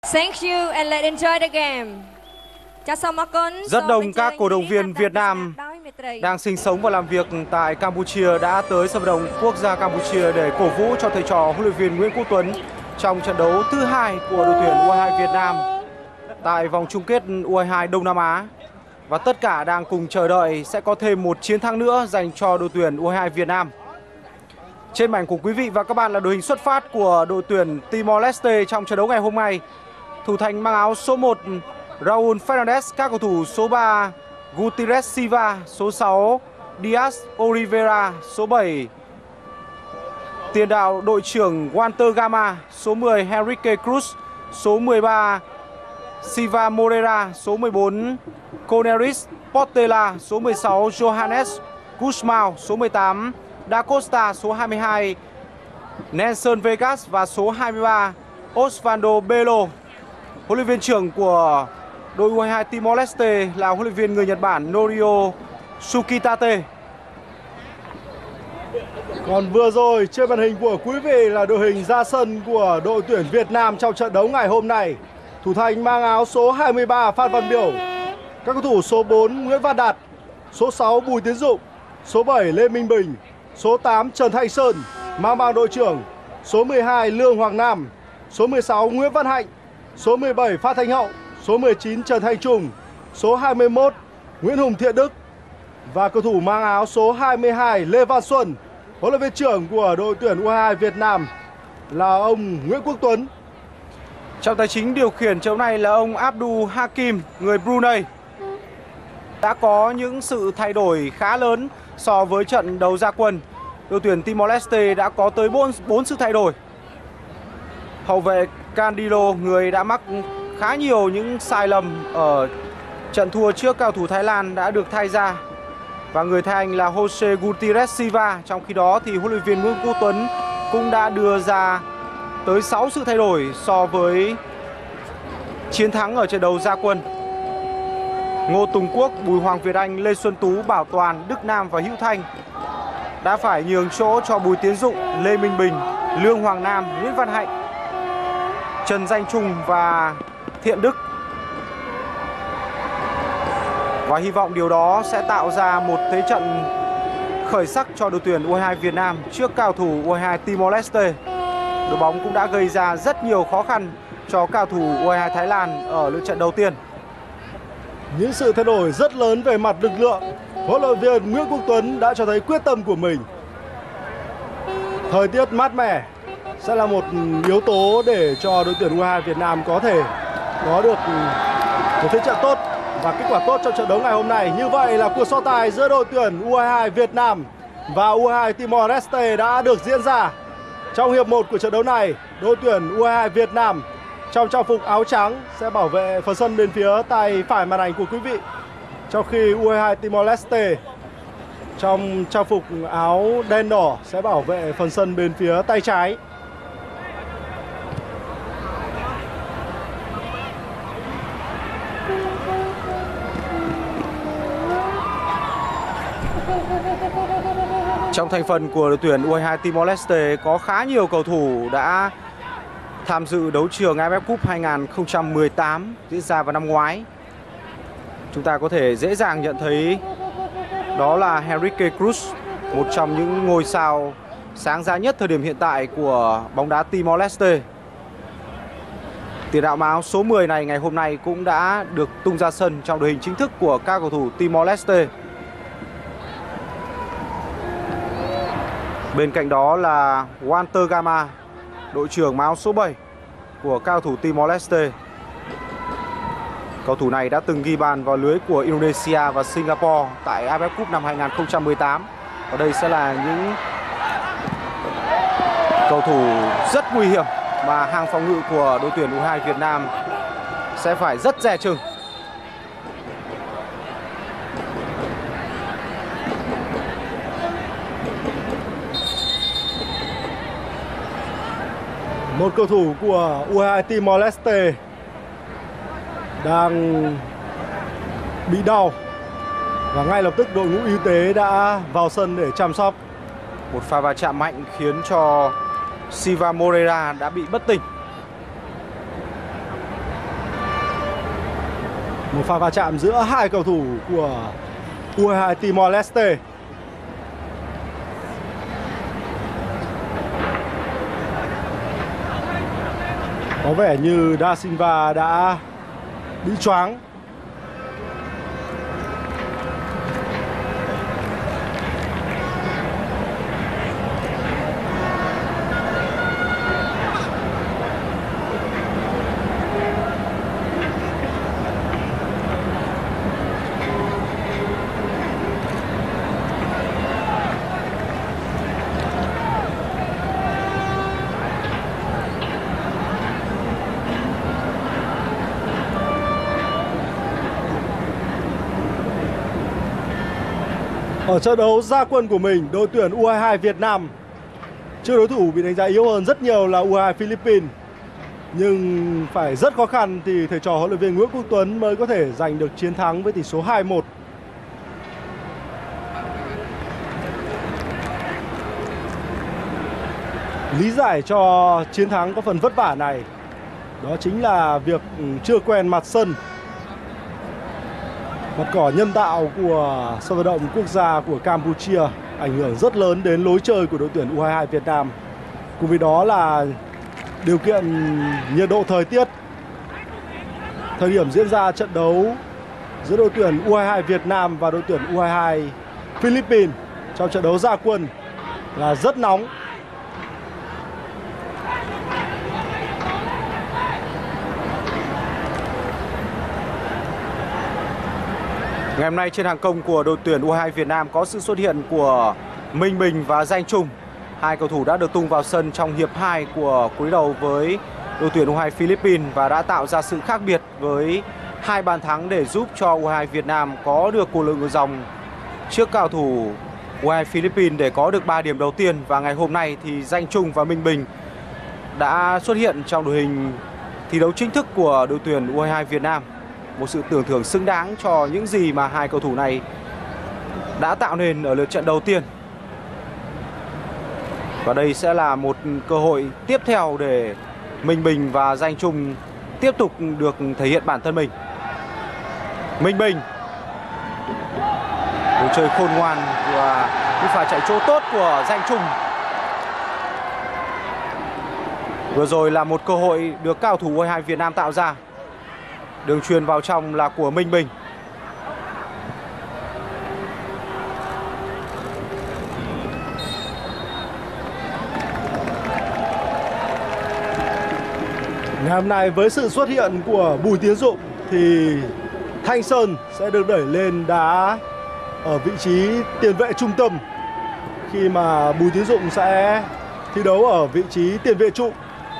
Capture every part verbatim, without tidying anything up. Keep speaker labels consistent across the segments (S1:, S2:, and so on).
S1: Thank you and let's enjoy the game.
S2: Rất đông các cổ động viên Việt Nam đang sinh sống và làm việc tại Campuchia đã tới sân vận động quốc gia Campuchia để cổ vũ cho thầy trò huấn luyện viên Nguyễn Quốc Tuấn trong trận đấu thứ hai của đội tuyển U hai mươi hai Việt Nam tại vòng chung kết U hai mươi hai Đông Nam Á. Và tất cả đang cùng chờ đợi sẽ có thêm một chiến thắng nữa dành cho đội tuyển U hai mươi hai Việt Nam. Trên màn của quý vị và các bạn là đội hình xuất phát của đội tuyển Timor-Leste trong trận đấu ngày hôm nay. Thủ thành mang áo số một Raúl Fernandes, các cầu thủ số ba Gutierrez Silva, số sáu Diaz Oliveira, số bảy tiền đạo đội trưởng Walter Gama, số mười Henrique Cruz, số mười ba Silva Moreira, số mười bốn Coneris Portela, số mười sáu Johannes Guzmão, số mười tám Da Costa, số hai mươi hai Nelson Vegas và số hai mươi ba Osvaldo Belo. Huấn luyện viên trưởng của đội U hai mươi hai Timor-Leste là huấn luyện viên người Nhật Bản Norio Sukitate.
S3: Còn vừa rồi trên màn hình của quý vị là đội hình ra sân của đội tuyển Việt Nam trong trận đấu ngày hôm nay. Thủ thành mang áo số hai mươi ba Phan Văn Biểu, các cầu thủ số bốn Nguyễn Văn Đạt, số sáu Bùi Tiến Dụng, số bảy Lê Minh Bình, số tám Trần Thanh Sơn mang bảng đội trưởng, số mười hai Lương Hoàng Nam, số mười sáu Nguyễn Văn Hạnh, số mười bảy Phan Thanh Hậu, số mười chín Trần Thanh Trung, số hai mươi mốt Nguyễn Hùng Thiện Đức và cầu thủ mang áo số hai mươi hai Lê Văn Xuân. Huấn luyện viên trưởng của đội tuyển U hai mươi hai Việt Nam là ông Nguyễn Quốc Tuấn.
S2: Trọng tài chính điều khiển trận này là ông Abdul Hakim, người Brunei. Đã có những sự thay đổi khá lớn so với trận đấu ra quân. Đội tuyển Timor-Leste đã có tới bốn sự thay đổi. Hậu vệ Candilo, người đã mắc khá nhiều những sai lầm ở trận thua trước cao thủ Thái Lan, đã được thay ra. Và người thay anh là Jose Gutierrez Silva. Trong khi đó thì huấn luyện viên Nguyễn Quốc Tuấn cũng đã đưa ra tới sáu sự thay đổi so với chiến thắng ở trận đấu ra quân. Ngô Tùng Quốc, Bùi Hoàng Việt Anh, Lê Xuân Tú, Bảo Toàn, Đức Nam và Hữu Thanh đã phải nhường chỗ cho Bùi Tiến Dụng, Lê Minh Bình, Lương Hoàng Nam, Nguyễn Văn Hạnh, Trần Danh Trung và Thiện Đức. Và hy vọng điều đó sẽ tạo ra một thế trận khởi sắc cho đội tuyển U hai mươi hai Việt Nam trước cao thủ U hai mươi hai Timor-Leste. Đội bóng cũng đã gây ra rất nhiều khó khăn cho cao thủ U hai mươi hai Thái Lan ở lượt trận đầu tiên.
S3: Những sự thay đổi rất lớn về mặt lực lượng, huấn luyện viên Nguyễn Quốc Tuấn đã cho thấy quyết tâm của mình. Thời tiết mát mẻ sẽ là một yếu tố để cho đội tuyển U hai mươi hai Việt Nam có thể có được một thế trận tốt và kết quả tốt trong trận đấu ngày hôm nay. Như vậy là cuộc so tài giữa đội tuyển U hai mươi hai Việt Nam và U hai mươi hai Timor-Leste đã được diễn ra. Trong hiệp một của trận đấu này, đội tuyển U hai mươi hai Việt Nam trong trang phục áo trắng sẽ bảo vệ phần sân bên phía tay phải màn ảnh của quý vị, trong khi U hai mươi hai Timor-Leste trong trang phục áo đen đỏ sẽ bảo vệ phần sân bên phía tay trái.
S2: Trong thành phần của đội tuyển U hai mươi hai Timor-Leste có khá nhiều cầu thủ đã tham dự đấu trường a ép ép Cup hai không một tám diễn ra vào năm ngoái. Chúng ta có thể dễ dàng nhận thấy đó là Henrique Cruz, một trong những ngôi sao sáng giá nhất thời điểm hiện tại của bóng đá Timor-Leste. Tiền đạo áo số mười này ngày hôm nay cũng đã được tung ra sân trong đội hình chính thức của các cầu thủ Timor-Leste. Bên cạnh đó là Walter Gama, đội trưởng áo số bảy của cao thủ Timor-Leste. Cầu thủ này đã từng ghi bàn vào lưới của Indonesia và Singapore tại a ép ép Cup năm hai không một tám. Và đây sẽ là những cầu thủ rất nguy hiểm mà hàng phòng ngự của đội tuyển U hai mươi hai Việt Nam sẽ phải rất dè chừng.
S3: Một cầu thủ của U hai mươi hai Timor-Leste đang bị đau và ngay lập tức đội ngũ y tế đã vào sân để chăm sóc.
S2: Một pha va chạm mạnh khiến cho Silva Moreira đã bị bất tỉnh.
S3: Một pha va chạm giữa hai cầu thủ của u hai hai Timor Leste. Có vẻ như Da Silva đã bị choáng. Ở trận đấu ra quân của mình, đội tuyển u hai hai Việt Nam trước đối thủ bị đánh giá yếu hơn rất nhiều là u hai hai Philippines. Nhưng phải rất khó khăn thì thầy trò huấn luyện viên Nguyễn Quốc Tuấn mới có thể giành được chiến thắng với tỷ số hai một. Lý giải cho chiến thắng có phần vất vả này đó chính là việc chưa quen mặt sân. Mặt cỏ nhân tạo của sân vận động quốc gia của Campuchia ảnh hưởng rất lớn đến lối chơi của đội tuyển u hai hai Việt Nam. Cùng với đó là điều kiện nhiệt độ thời tiết. Thời điểm diễn ra trận đấu giữa đội tuyển u hai hai Việt Nam và đội tuyển u hai hai Philippines trong trận đấu ra quân là rất nóng.
S2: Ngày hôm nay trên hàng công của đội tuyển u hai hai Việt Nam có sự xuất hiện của Minh Bình và Danh Trung. Hai cầu thủ đã được tung vào sân trong hiệp hai của cuối đầu với đội tuyển u hai hai Philippines và đã tạo ra sự khác biệt với hai bàn thắng để giúp cho u hai hai Việt Nam có được cuộc lượng ngược dòng trước cao thủ u hai hai Philippines để có được ba điểm đầu tiên. Và ngày hôm nay thì Danh Trung và Minh Bình đã xuất hiện trong đội hình thi đấu chính thức của đội tuyển u hai hai Việt Nam. Một sự tưởng thưởng xứng đáng cho những gì mà hai cầu thủ này đã tạo nên ở lượt trận đầu tiên. Và đây sẽ là một cơ hội tiếp theo để Minh Bình và Danh Trung tiếp tục được thể hiện bản thân mình. Minh Bình, đội chơi khôn ngoan và những pha chạy chỗ tốt của Danh Trung. Vừa rồi là một cơ hội được cao thủ u hai hai Việt Nam tạo ra. Đường chuyền vào trong là của Minh Bình.
S3: Ngày hôm nay với sự xuất hiện của Bùi Tiến Dụng thì Thanh Sơn sẽ được đẩy lên đá ở vị trí tiền vệ trung tâm, khi mà Bùi Tiến Dụng sẽ thi đấu ở vị trí tiền vệ trụ.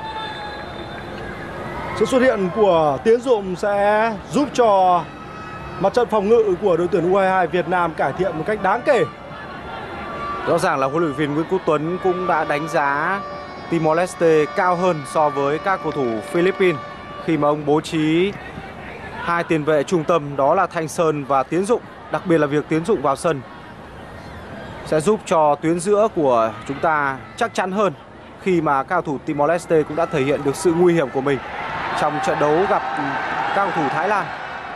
S3: Sự xuất hiện của Tiến Dụng sẽ giúp cho mặt trận phòng ngự của đội tuyển u hai hai Việt Nam cải thiện một cách đáng kể.
S2: Rõ ràng là huấn luyện viên Nguyễn Quốc Tuấn cũng đã đánh giá Timor Leste cao hơn so với các cầu thủ Philippines khi mà ông bố trí hai tiền vệ trung tâm, đó là Thanh Sơn và Tiến Dụng. Đặc biệt là việc Tiến Dụng vào sân sẽ giúp cho tuyến giữa của chúng ta chắc chắn hơn, khi mà các cầu thủ Timor Leste cũng đã thể hiện được sự nguy hiểm của mình trong trận đấu gặp các cầu thủ Thái Lan.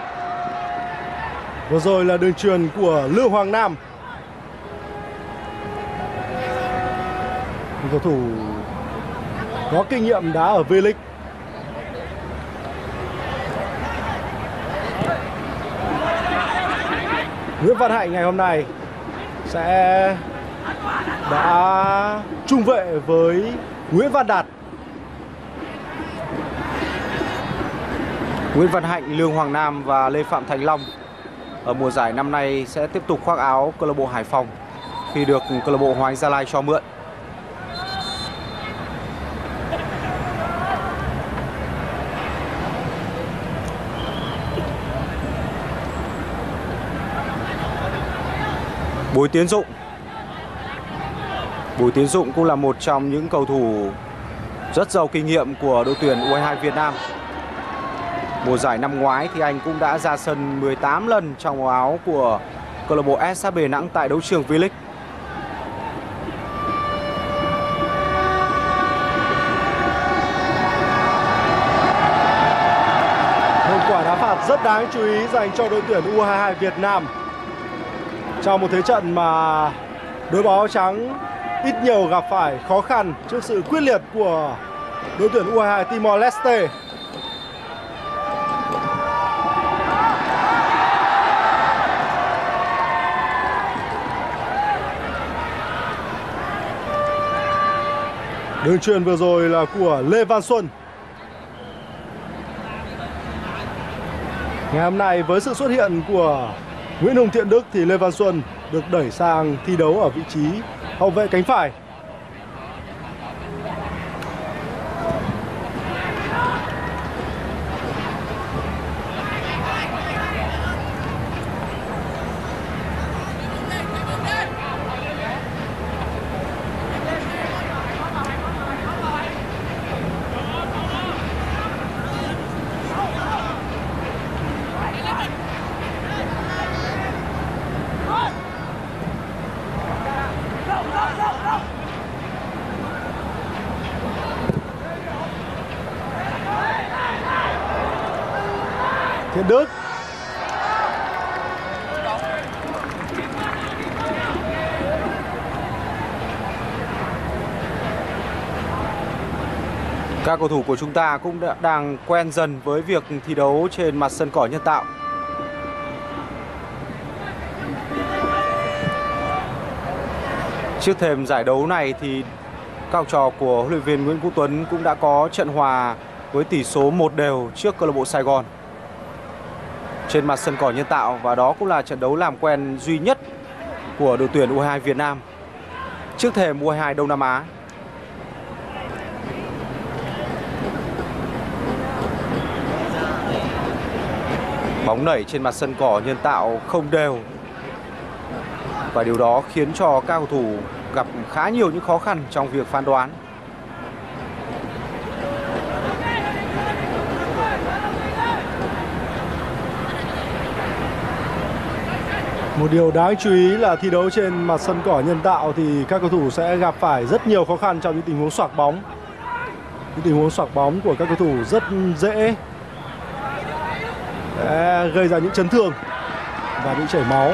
S3: Vừa rồi là đường chuyền của Lương Hoàng Nam, một cầu thủ có kinh nghiệm đá ở V-League. Nguyễn Văn Hạnh ngày hôm nay sẽ đã trung vệ với Nguyễn Văn Đạt.
S2: Nguyễn Văn Hạnh, Lương Hoàng Nam và Lê Phạm Thành Long ở mùa giải năm nay sẽ tiếp tục khoác áo câu lạc bộ Hải Phòng khi được câu lạc bộ Hoàng Anh Gia Lai cho mượn. Bùi Tiến Dụng. Bùi Tiến Dụng cũng là một trong những cầu thủ rất giàu kinh nghiệm của đội tuyển u hai hai Việt Nam. Mùa giải năm ngoái thì anh cũng đã ra sân mười tám lần trong màu áo của câu lạc bộ ét hát bê Đà Nẵng tại đấu trường V-League.
S3: Một quả đá đá phạt rất đáng chú ý dành cho đội tuyển U hai mươi hai Việt Nam trong một thế trận mà đội bóng áo trắng ít nhiều gặp phải khó khăn trước sự quyết liệt của đội tuyển U hai mươi hai Timor Leste. Đường chuyền vừa rồi là của Lê Văn Xuân. Ngày hôm nay với sự xuất hiện của Nguyễn Hùng Thiện Đức thì Lê Văn Xuân được đẩy sang thi đấu ở vị trí hậu vệ cánh phải. Thiện Đức.
S2: Các cầu thủ của chúng ta cũng đã đang quen dần với việc thi đấu trên mặt sân cỏ nhân tạo. Trước thềm giải đấu này thì các học trò của huấn luyện viên Nguyễn Quốc Tuấn cũng đã có trận hòa với tỷ số một đều trước câu lạc bộ Sài Gòn trên mặt sân cỏ nhân tạo, và đó cũng là trận đấu làm quen duy nhất của đội tuyển U hai mươi hai Việt Nam trước thềm U hai mươi hai Đông Nam Á. Bóng nảy trên mặt sân cỏ nhân tạo không đều, và điều đó khiến cho các cầu thủ gặp khá nhiều những khó khăn trong việc phán đoán.
S3: Một điều đáng chú ý là thi đấu trên mặt sân cỏ nhân tạo thì các cầu thủ sẽ gặp phải rất nhiều khó khăn trong những tình huống xoạc bóng. Những tình huống xoạc bóng của các cầu thủ rất dễ để gây ra những chấn thương và những chảy máu.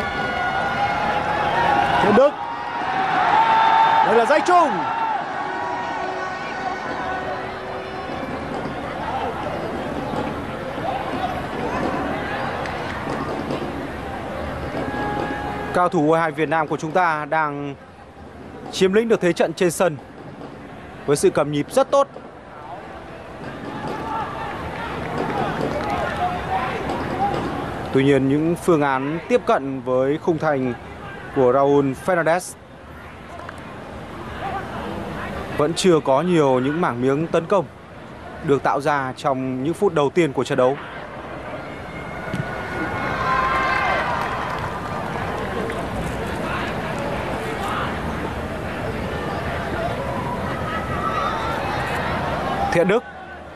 S3: Thiện Đức. Đây là dãy chung.
S2: Cao thủ U hai mươi hai Việt Nam của chúng ta đang chiếm lĩnh được thế trận trên sân với sự cầm nhịp rất tốt. Tuy nhiên những phương án tiếp cận với khung thành của Raúl Fernandez vẫn chưa có nhiều những mảng miếng tấn công được tạo ra trong những phút đầu tiên của trận đấu. Thiện Đức.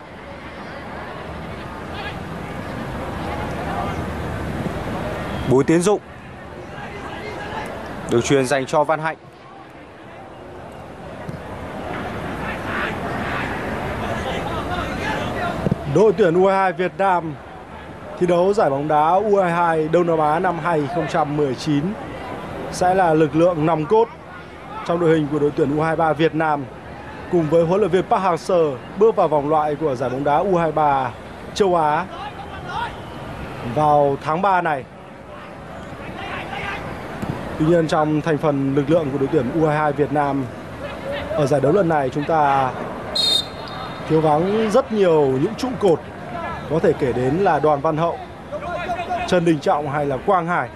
S2: Bùi Tiến Dụng. Được chuyền dành cho Văn Hạnh.
S3: Đội tuyển U hai mươi hai Việt Nam thi đấu giải bóng đá U hai mươi hai Đông Nam Á năm hai không một chín sẽ là lực lượng nòng cốt trong đội hình của đội tuyển U hai mươi ba Việt Nam, cùng với huấn luyện viên Park Hang-seo bước vào vòng loại của giải bóng đá U hai mươi ba châu Á vào tháng ba này. Tuy nhiên trong thành phần lực lượng của đội tuyển U hai mươi hai Việt Nam ở giải đấu lần này chúng ta thiếu vắng rất nhiều những trụ cột, có thể kể đến là Đoàn Văn Hậu, Trần Đình Trọng hay là Quang Hải.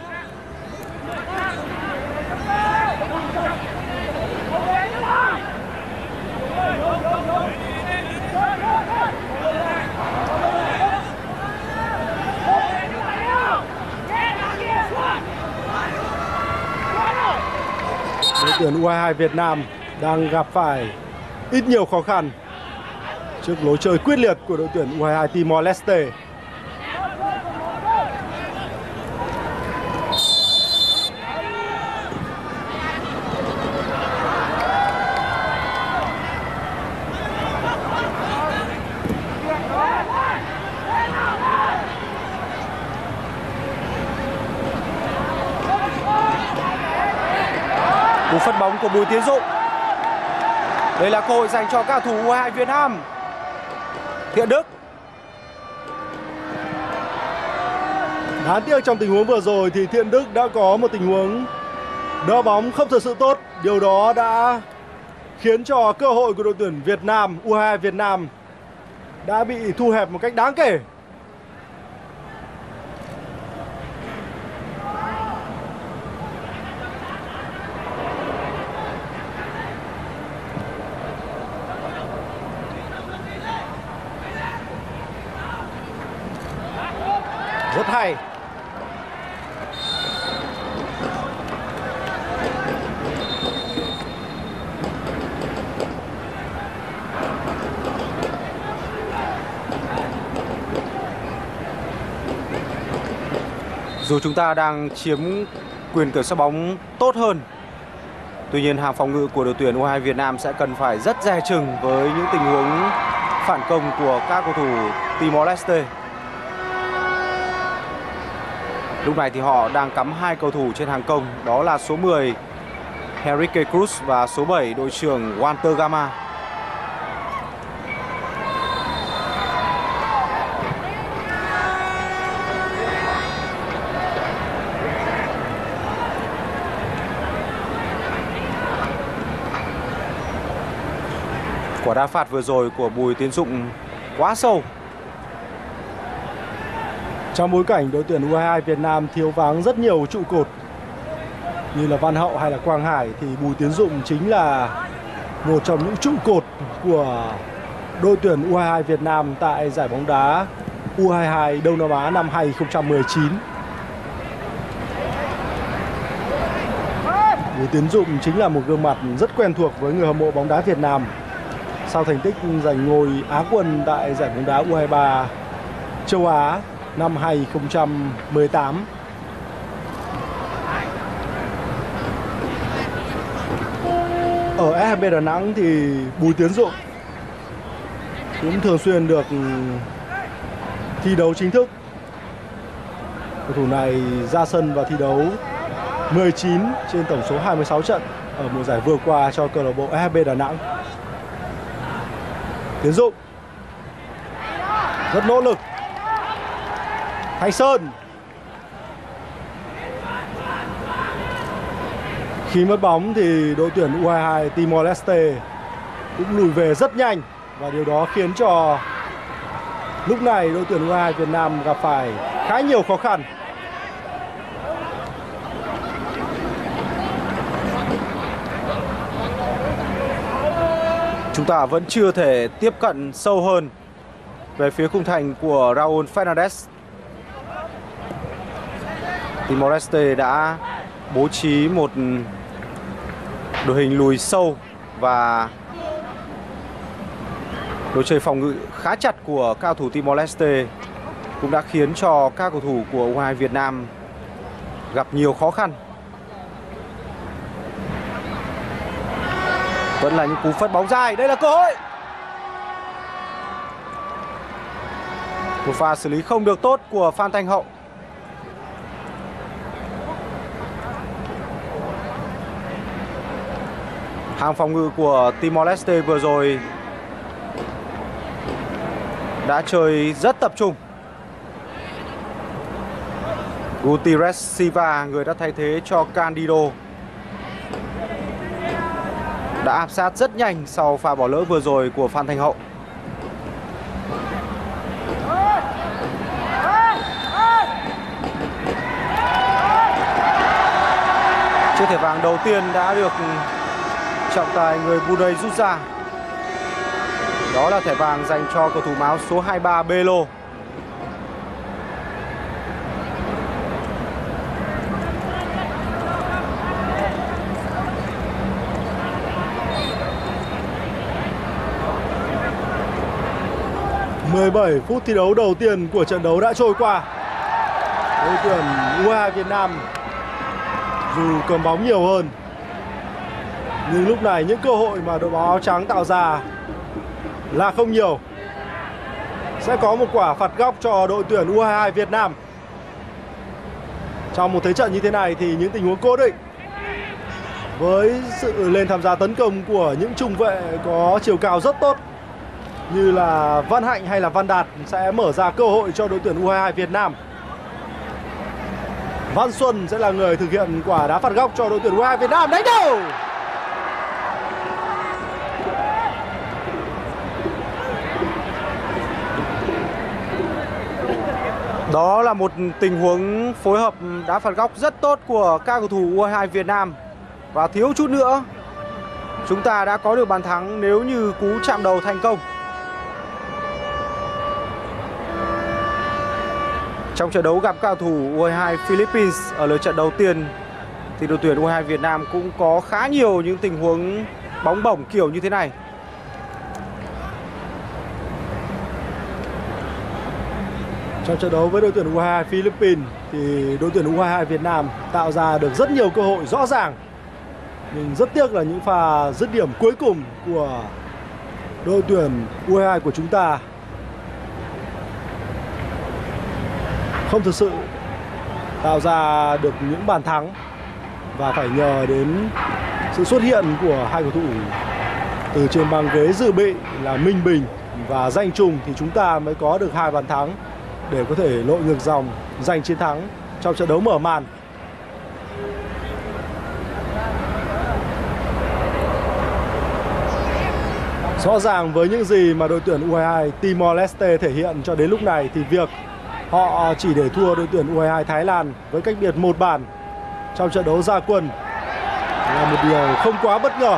S3: Đội tuyển U hai mươi hai Việt Nam đang gặp phải ít nhiều khó khăn trước lối chơi quyết liệt của đội tuyển U hai mươi hai Timor Leste.
S2: Cú phất bóng của Bùi Tiến Dụng. Đây là cơ hội dành cho các thủ u hai Việt Nam. Thiện Đức.
S3: Đáng tiếc trong tình huống vừa rồi thì Thiện Đức đã có một tình huống đỡ bóng không thật sự tốt. Điều đó đã khiến cho cơ hội của đội tuyển Việt Nam, u hai Việt Nam đã bị thu hẹp một cách đáng kể. Rất hay.
S2: Dù chúng ta đang chiếm quyền kiểm soát bóng tốt hơn, tuy nhiên hàng phòng ngự của đội tuyển u hai Việt Nam sẽ cần phải rất dè chừng với những tình huống phản công của các cầu thủ Timor-Leste. Lúc này thì họ đang cắm hai cầu thủ trên hàng công, đó là số mười Henrique Cruz và số bảy đội trưởng Walter Gama. Quả đá phạt vừa rồi của Bùi Tiến Dụng quá sâu.
S3: Trong bối cảnh đội tuyển u hai hai Việt Nam thiếu vắng rất nhiều trụ cột như là Văn Hậu hay là Quang Hải, thì Bùi Tiến Dụng chính là một trong những trụ cột của đội tuyển u hai hai Việt Nam tại giải bóng đá u hai hai Đông Nam Á năm hai không một chín. Bùi Tiến Dụng chính là một gương mặt rất quen thuộc với người hâm mộ bóng đá Việt Nam sau thành tích giành ngôi Á quân tại giải bóng đá u hai ba châu Á năm hai không một tám. Ở ét hát bê Đà Nẵng thì Bùi Tiến Dụng cũng thường xuyên được thi đấu chính thức. Cầu thủ này ra sân và thi đấu mười chín trên tổng số hai mươi sáu trận ở mùa giải vừa qua cho câu lạc bộ ét hát bê Đà Nẵng. Tiến Dụng rất nỗ lực. Thanh Sơn. Khi mất bóng thì đội tuyển u hai hai Timor-Leste cũng lùi về rất nhanh, và điều đó khiến cho lúc này đội tuyển u hai hai Việt Nam gặp phải khá nhiều khó khăn.
S2: Chúng ta vẫn chưa thể tiếp cận sâu hơn về phía khung thành của Raúl Fernandez. Timor-Leste đã bố trí một đội hình lùi sâu và lối chơi phòng ngự khá chặt của cao thủ Timor-Leste cũng đã khiến cho các cầu thủ của u hai hai Việt Nam gặp nhiều khó khăn. Vẫn là những cú phất bóng dài, đây là cơ hội. Một pha xử lý không được tốt của Phan Thanh Hậu. Hàng phòng ngự của Timor-Leste vừa rồi đã chơi rất tập trung. Gutierrez Silva, người đã thay thế cho Candido, đã áp sát rất nhanh sau pha bỏ lỡ vừa rồi của Phan Thanh Hậu. Chiếc thẻ vàng đầu tiên đã được trọng tài người Brunei rút ra. Đó là thẻ vàng dành cho cầu thủ áo số hai mươi ba Belo.
S3: mười bảy phút thi đấu đầu tiên của trận đấu đã trôi qua. Đội tuyển u hai hai Việt Nam dù cầm bóng nhiều hơn, nhưng lúc này những cơ hội mà đội bóng áo trắng tạo ra là không nhiều. Sẽ có một quả phạt góc cho đội tuyển u hai hai Việt Nam. Trong một thế trận như thế này thì những tình huống cố định với sự lên tham gia tấn công của những trung vệ có chiều cao rất tốt như là Văn Hạnh hay là Văn Đạt sẽ mở ra cơ hội cho đội tuyển u hai hai Việt Nam. Văn Xuân sẽ là người thực hiện quả đá phạt góc cho đội tuyển u hai hai Việt Nam. Đánh đầu!
S2: Đó là một tình huống phối hợp đá phạt góc rất tốt của các cầu thủ u hai hai Việt Nam. Và thiếu chút nữa chúng ta đã có được bàn thắng nếu như cú chạm đầu thành công. Trong trận đấu gặp các cầu thủ u hai hai Philippines ở lượt trận đầu tiên thì đội tuyển u hai hai Việt Nam cũng có khá nhiều những tình huống bóng bổng kiểu như thế này.
S3: Trong trận đấu với đội tuyển u hai hai Philippines thì đội tuyển u hai hai Việt Nam tạo ra được rất nhiều cơ hội rõ ràng. Nhưng rất tiếc là những pha dứt điểm cuối cùng của đội tuyển u hai hai của chúng ta không thực sự tạo ra được những bàn thắng. Và phải nhờ đến sự xuất hiện của hai cầu thủ từ trên băng ghế dự bị là Minh Bình và Danh Trung thì chúng ta mới có được hai bàn thắng để có thể lội ngược dòng giành chiến thắng trong trận đấu mở màn. Rõ ràng với những gì mà đội tuyển u hai hai Timor Leste thể hiện cho đến lúc này thì việc họ chỉ để thua đội tuyển u hai hai Thái Lan với cách biệt một bàn trong trận đấu ra quân là một điều không quá bất ngờ.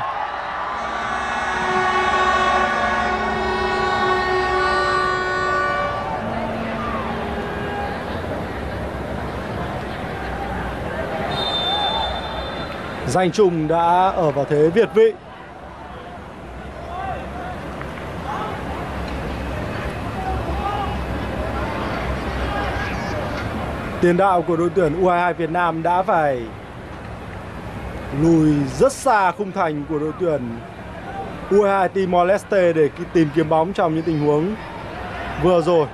S3: Danh Trung đã ở vào thế việt vị. Tiền đạo của đội tuyển u hai hai Việt Nam đã phải lùi rất xa khung thành của đội tuyển u hai hai Timor Leste để tìm kiếm bóng trong những tình huống vừa rồi.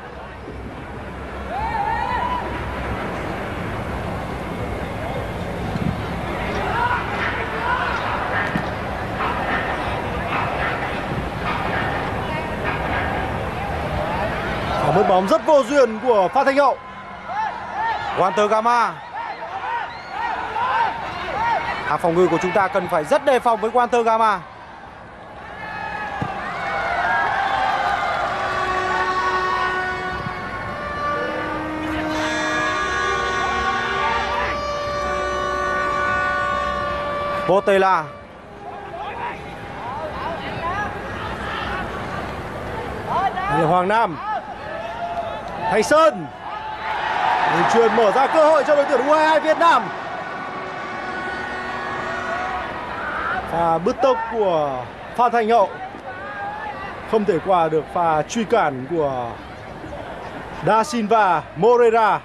S3: Mất bóng rất vô duyên của Phan Thanh Hậu.
S2: Walter Gama. Hàng phòng ngự của chúng ta cần phải rất đề phòng với Walter Gama. Botella.
S3: Đây là Hoàng Nam. Thành Sơn. Đường truyền mở ra cơ hội cho đội tuyển u hai hai Việt Nam. Pha bứt tốc của Phan Thanh Hậu không thể qua được pha truy cản của Da Silva Moreira.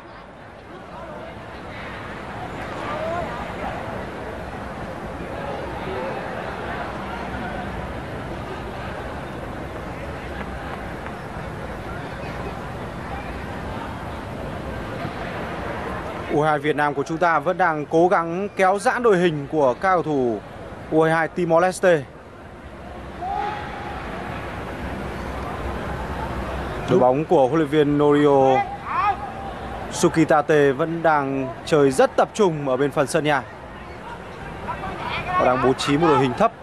S2: u hai hai Việt Nam của chúng ta vẫn đang cố gắng kéo giãn đội hình của các cầu thủ u hai hai Timor Leste. Đội bóng của huấn luyện viên Norio Sukitate vẫn đang chơi rất tập trung ở bên phần sân nhà. Họ đang bố trí một đội hình thấp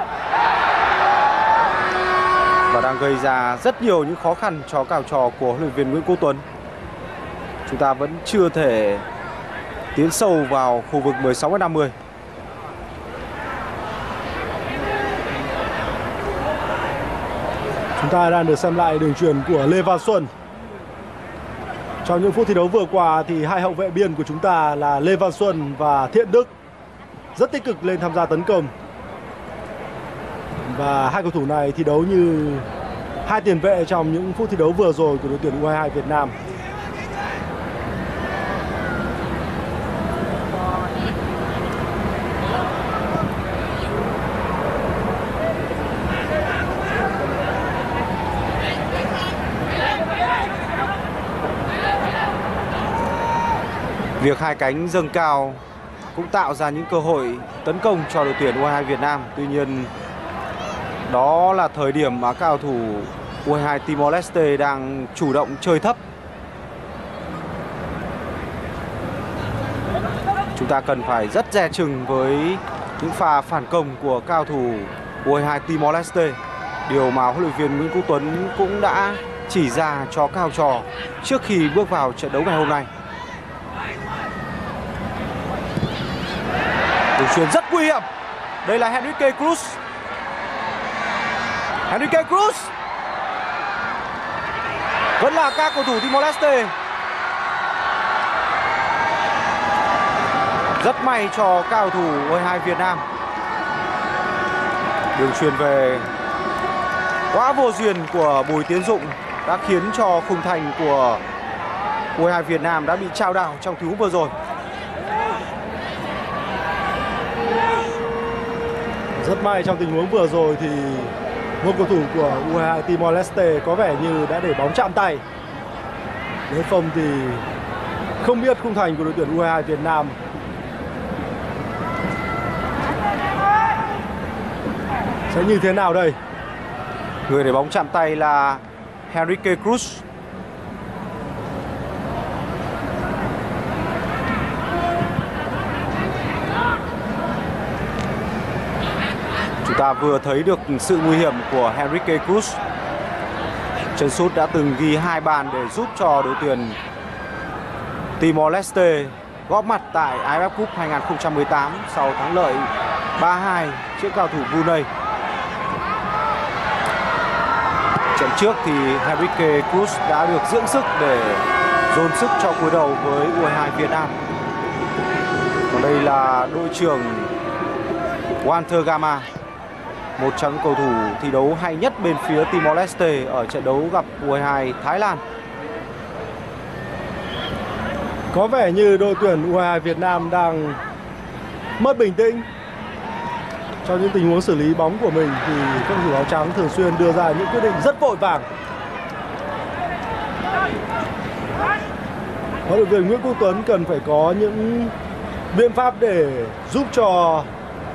S2: và đang gây ra rất nhiều những khó khăn cho các học trò của huấn luyện viên Nguyễn Quốc Tuấn. Chúng ta vẫn chưa thể tiến sâu vào khu vực mười sáu mét năm mươi.
S3: Chúng ta đang được xem lại đường truyền của Lê Văn Xuân. Trong những phút thi đấu vừa qua thì hai hậu vệ biên của chúng ta là Lê Văn Xuân và Thiện Đức rất tích cực lên tham gia tấn công. Và hai cầu thủ này thi đấu như hai tiền vệ trong những phút thi đấu vừa rồi của đội tuyển u hai hai Việt Nam.
S2: Việc hai cánh dâng cao cũng tạo ra những cơ hội tấn công cho đội tuyển u hai hai Việt Nam. Tuy nhiên đó là thời điểm mà các cầu thủ u hai hai Timor Leste đang chủ động chơi thấp. Chúng ta cần phải rất dè chừng với những pha phản công của cao thủ u hai hai Timor Leste. Điều mà huấn luyện viên Nguyễn Quốc Tuấn cũng đã chỉ ra cho các học trò trước khi bước vào trận đấu ngày hôm nay. Đường chuyền rất nguy hiểm. Đây là Henrique Cruz. Henrique Cruz. Vẫn là các cầu thủ Timor Leste. Rất may cho cao thủ u hai hai Việt Nam. Đường chuyền về quá vô duyên của Bùi Tiến Dụng đã khiến cho khung thành của u hai hai Việt Nam đã bị chao đảo trong tình huống vừa rồi.
S3: Rất may trong tình huống vừa rồi thì một cầu thủ của u hai hai Timor Leste có vẻ như đã để bóng chạm tay. Nếu không thì không biết khung thành của đội tuyển u hai hai Việt Nam sẽ như thế nào đây.
S2: Người để bóng chạm tay là Henrique Cruz. Chúng ta vừa thấy được sự nguy hiểm của Henrique Cruz. Chân sút đã từng ghi hai bàn để giúp cho đội tuyển Timor Leste góp mặt tại a ép ép Cup hai không một tám sau thắng lợi ba hai trước cao thủ Brunei. Trận trước thì Henrique Cruz đã được dưỡng sức để dồn sức cho cuối đầu với u hai hai Việt Nam. Còn đây là đội trưởng Walter Gama, một trong cầu thủ thi đấu hay nhất bên phía Timor Leste ở trận đấu gặp u hai hai Thái Lan.
S3: Có vẻ như đội tuyển u hai hai Việt Nam đang mất bình tĩnh. Trong những tình huống xử lý bóng của mình thì các cầu thủ áo trắng thường xuyên đưa ra những quyết định rất vội vàng. Huấn luyện viên Nguyễn Quốc Tuấn cần phải có những biện pháp để giúp cho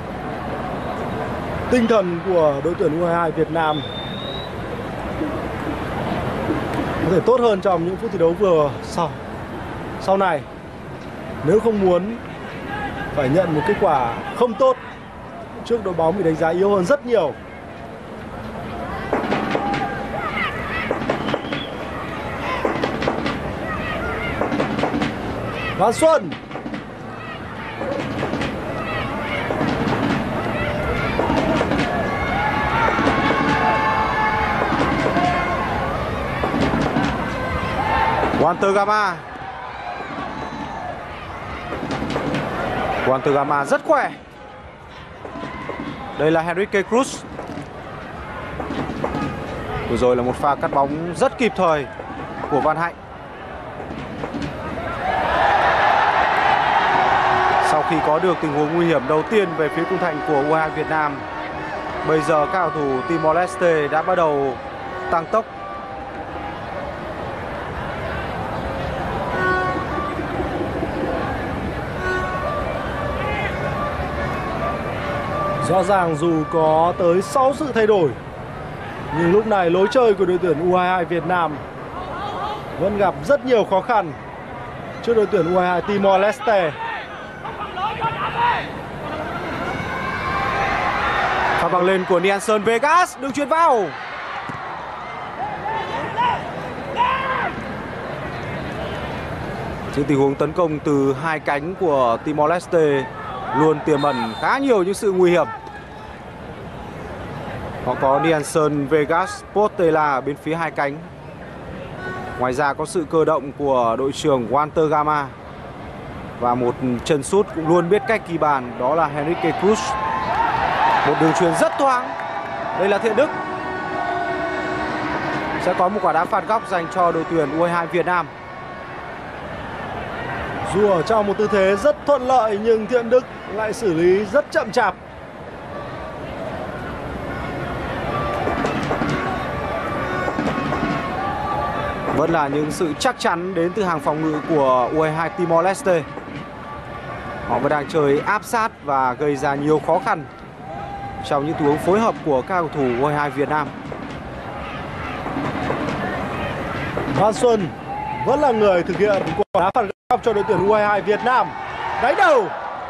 S3: tinh thần của đội tuyển u hai hai Việt Nam có thể tốt hơn trong những phút thi đấu vừa sau sau này, nếu không muốn phải nhận một kết quả không tốt trước đội bóng bị đánh giá yếu hơn rất nhiều. Văn Xuân.
S2: Walter Gama. Walter Gama rất khỏe. Đây là Henrique Cruz. Vừa rồi là một pha cắt bóng rất kịp thời của Văn Hạnh. Sau khi có được tình huống nguy hiểm đầu tiên về phía khung thành của u hai hai Việt Nam, bây giờ các cầu thủ Timor Leste đã bắt đầu tăng tốc.
S3: Rõ ràng dù có tới sáu sự thay đổi, nhưng lúc này lối chơi của đội tuyển u hai hai Việt Nam vẫn gặp rất nhiều khó khăn trước đội tuyển u hai hai Timor Leste.
S2: Pha bằng lên của Nelson Vegas, đường chuyền vào. Những tình huống tấn công từ hai cánh của Timor Leste luôn tiềm ẩn khá nhiều những sự nguy hiểm. Họ có Nelson Vegas Portela ở bên phía hai cánh. Ngoài ra có sự cơ động của đội trưởng Walter Gama. Và một chân sút cũng luôn biết cách ghi bàn, đó là Henrique Cruz. Một đường chuyền rất thoáng. Đây là Thiện Đức. Sẽ có một quả đá phạt góc dành cho đội tuyển u hai hai Việt Nam.
S3: Dù ở trong một tư thế rất thuận lợi nhưng Thiện Đức lại xử lý rất chậm chạp.
S2: Vẫn là những sự chắc chắn đến từ hàng phòng ngự của u hai hai Timor Leste. Họ vẫn đang chơi áp sát và gây ra nhiều khó khăn trong những tình huống phối hợp của các cầu thủ u hai mươi hai Việt Nam.
S3: Văn Xuân vẫn là người thực hiện quả đá phạt góc cho đội tuyển u hai mươi hai Việt Nam. Đánh đầu.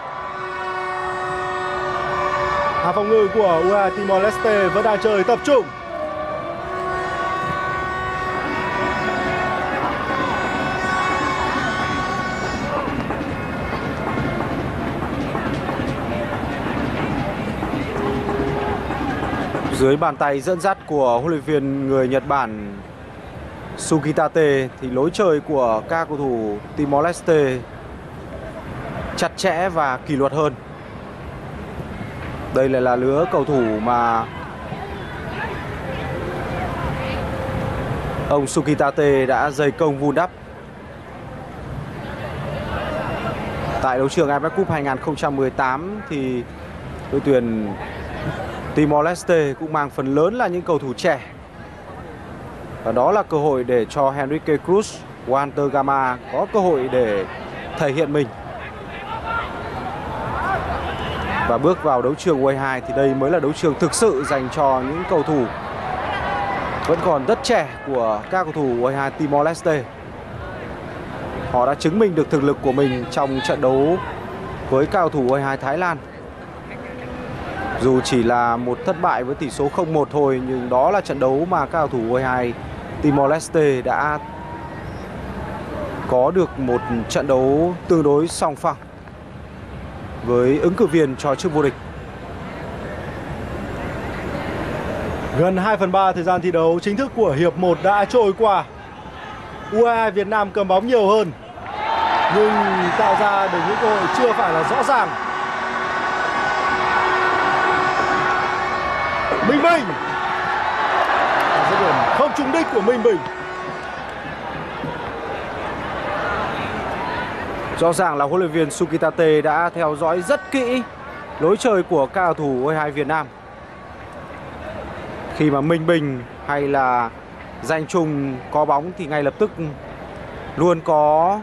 S3: Hàng phòng ngự của u hai mươi hai Timor Leste vẫn đang chơi tập trung.
S2: Dưới bàn tay dẫn dắt của huấn luyện viên người Nhật Bản Sukitate thì lối chơi của các cầu thủ Timor Leste chặt chẽ và kỷ luật hơn. Đây lại là lứa cầu thủ mà ông Sukitate đã dày công vun đắp tại đấu trường a ép ép Cup hai không một tám. Thì đội tuyển Timor Leste cũng mang phần lớn là những cầu thủ trẻ, và đó là cơ hội để cho Henrique Cruz, Walter Gama có cơ hội để thể hiện mình. Và bước vào đấu trường u hai mươi hai thì đây mới là đấu trường thực sự dành cho những cầu thủ vẫn còn rất trẻ của các cầu thủ u hai mươi hai Timor Leste. Họ đã chứng minh được thực lực của mình trong trận đấu với các cầu thủ u hai mươi hai Thái Lan. Dù chỉ là một thất bại với tỷ số không một thôi, nhưng đó là trận đấu mà các cầu thủ u hai mươi hai Timor Leste đã có được một trận đấu tương đối song phẳng với ứng cử viên cho chức vô địch.
S3: Gần hai phần ba thời gian thi đấu chính thức của hiệp một đã trôi qua. u hai mươi hai Việt Nam cầm bóng nhiều hơn, nhưng tạo ra được những cơ hội chưa phải là rõ ràng. Minh Bình, dứt điểm không trúng đích của Minh Bình.
S2: Rõ ràng là huấn luyện viên Sukitate đã theo dõi rất kỹ lối chơi của các cầu thủ u hai mươi hai Việt Nam. Khi mà Minh Bình hay là Danh Trung có bóng thì ngay lập tức luôn có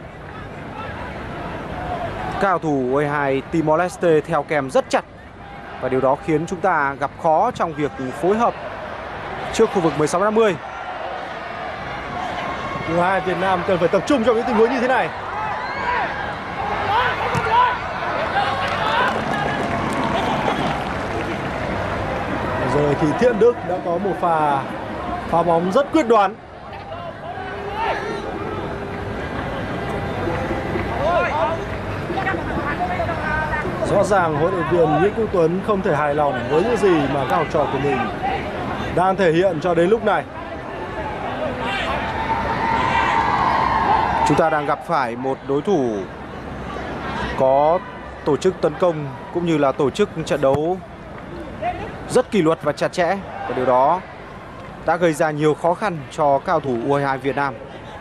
S2: các cầu thủ u hai mươi hai Timor Leste theo kèm rất chặt. Và điều đó khiến chúng ta gặp khó trong việc phối hợp trước khu vực mười sáu năm mươi.
S3: u hai mươi hai Việt Nam cần phải tập trung trong những tình huống như thế này. Rồi thì Thiện Đức đã có một pha phá bóng rất quyết đoán. Rõ ràng huấn luyện viên Nguyễn Quốc Tuấn không thể hài lòng với những gì mà các học trò của mình đang thể hiện cho đến lúc này.
S2: Chúng ta đang gặp phải một đối thủ có tổ chức tấn công cũng như là tổ chức trận đấu rất kỷ luật và chặt chẽ, và điều đó đã gây ra nhiều khó khăn cho các cầu thủ u hai mươi hai Việt Nam.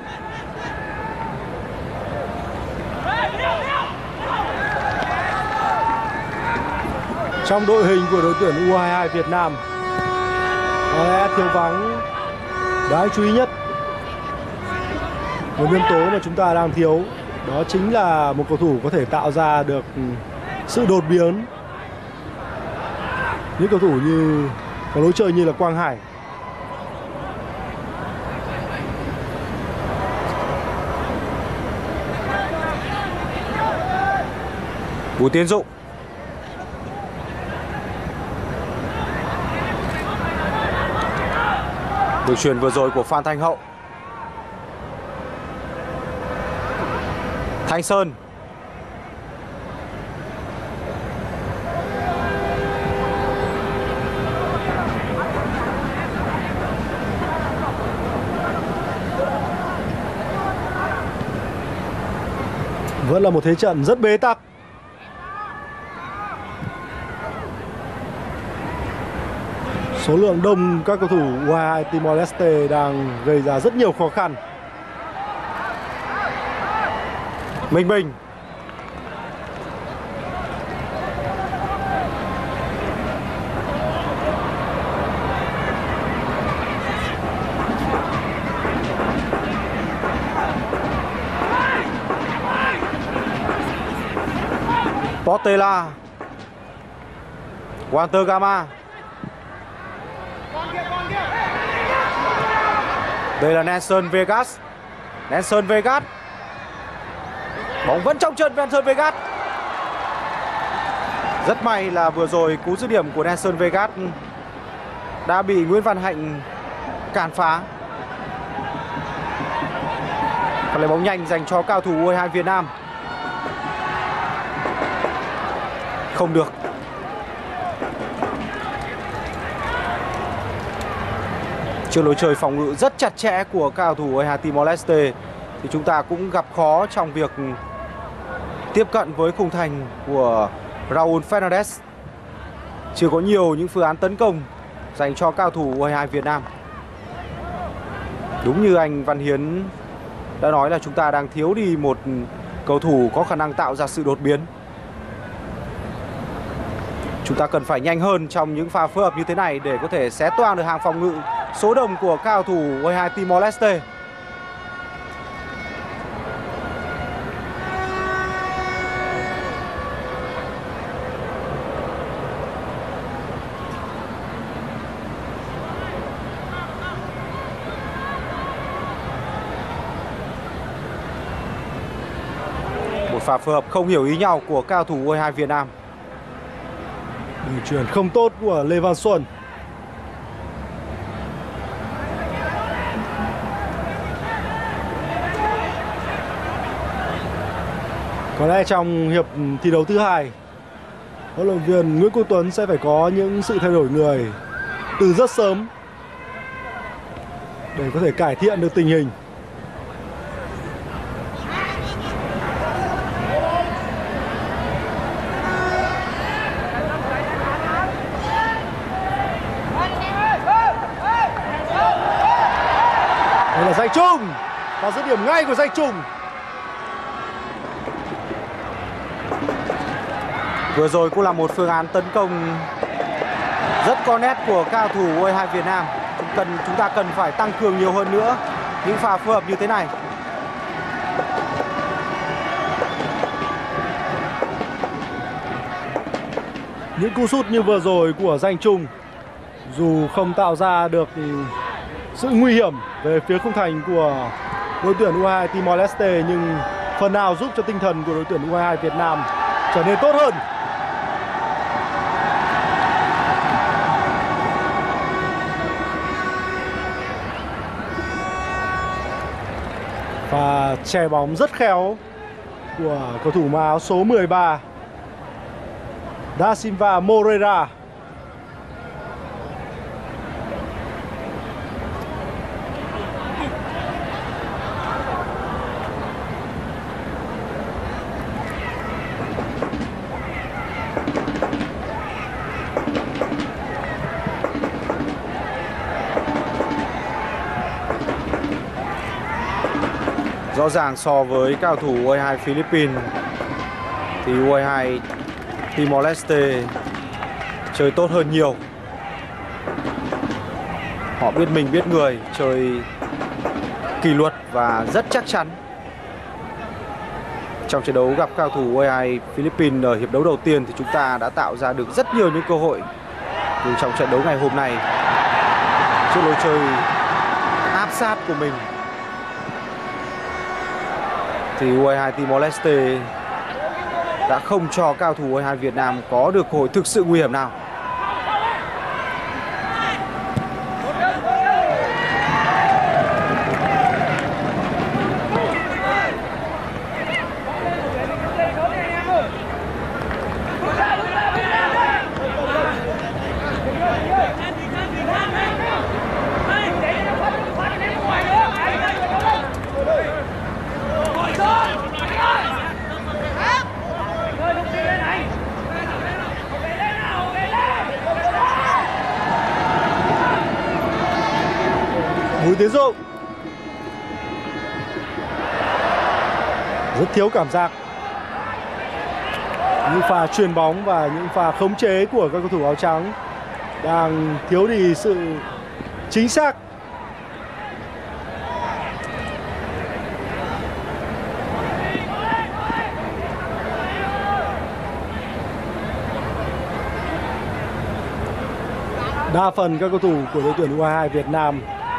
S3: Trong đội hình của đội tuyển u hai mươi hai Việt Nam có lẽ thiếu vắng đáng chú ý nhất, một nhân tố mà chúng ta đang thiếu, đó chính là một cầu thủ có thể tạo ra được sự đột biến. Những cầu thủ như có lối chơi như là Quang Hải.
S2: Bùi Tiến Dụng. Đường chuyền vừa rồi của Phan Thanh Hậu. Thanh Sơn.
S3: Vẫn là một thế trận rất bế tắc. Số lượng đông các cầu thủ u hai mươi hai Timor Leste đang gây ra rất nhiều khó khăn.
S2: Minh Bình. Portela, Walter Gama. Đây là Nelson Vegas. Nelson Vegas. Bóng vẫn trong chân Nelson Vegas. Rất may là vừa rồi cú dứt điểm của Nelson Vegas đã bị Nguyễn Văn Hạnh cản phá. Và lấy bóng nhanh dành cho cao thủ u hai hai Việt Nam. Không được. Trước lối chơi phòng ngự rất chặt chẽ của cao thủ u hai hai Timor Leste thì chúng ta cũng gặp khó trong việc tiếp cận với khung thành của Raul Fernandez. Chưa có nhiều những phương án tấn công dành cho cao thủ u hai hai Việt Nam. Đúng như anh Văn Hiến đã nói là chúng ta đang thiếu đi một cầu thủ có khả năng tạo ra sự đột biến. Chúng ta cần phải nhanh hơn trong những pha phối hợp như thế này để có thể xé toang được hàng phòng ngự số đông của cao thủ u hai hai Timor Leste. Một pha phối hợp không hiểu ý nhau của cao thủ u hai hai Việt Nam.
S3: Đường chuyển không tốt của Lê Văn Xuân. Có lẽ trong hiệp thi đấu thứ hai, huấn luyện viên Nguyễn Quốc Tuấn sẽ phải có những sự thay đổi người từ rất sớm để có thể cải thiện được tình hình. Đây là Danh Trung và dứt điểm ngay của Danh Trung.
S2: Vừa rồi cũng là một phương án tấn công rất có nét của cao thủ u hai hai Việt Nam. Chúng, cần, chúng ta cần phải tăng cường nhiều hơn nữa những pha phối hợp như thế này.
S3: Những cú sút như vừa rồi của Danh Trung dù không tạo ra được sự nguy hiểm về phía khung thành của đội tuyển u hai hai Timor Leste, nhưng phần nào giúp cho tinh thần của đội tuyển u hai hai Việt Nam trở nên tốt hơn. Và chè bóng rất khéo của cầu thủ mặc áo số mười ba Da Silva Moreira.
S2: Rõ ràng so với cao thủ u hai hai Philippines thì u hai hai Timor Leste chơi tốt hơn nhiều. Họ biết mình biết người, chơi kỷ luật và rất chắc chắn. Trong trận đấu gặp cao thủ u hai hai Philippines ở hiệp đấu đầu tiên thì chúng ta đã tạo ra được rất nhiều những cơ hội. Nhưng trong trận đấu ngày hôm nay, trước lối chơi áp sát của mình thì u hai hai Timor Leste đã không cho cao thủ u hai hai Việt Nam có được cơ hội thực sự nguy hiểm nào.
S3: Bùi Tiến Dụng rất thiếu cảm giác. Những pha chuyền bóng và những pha khống chế của các cầu thủ áo trắng đang thiếu đi sự chính xác. Đa phần các cầu thủ của đội tuyển U hai hai Việt Nam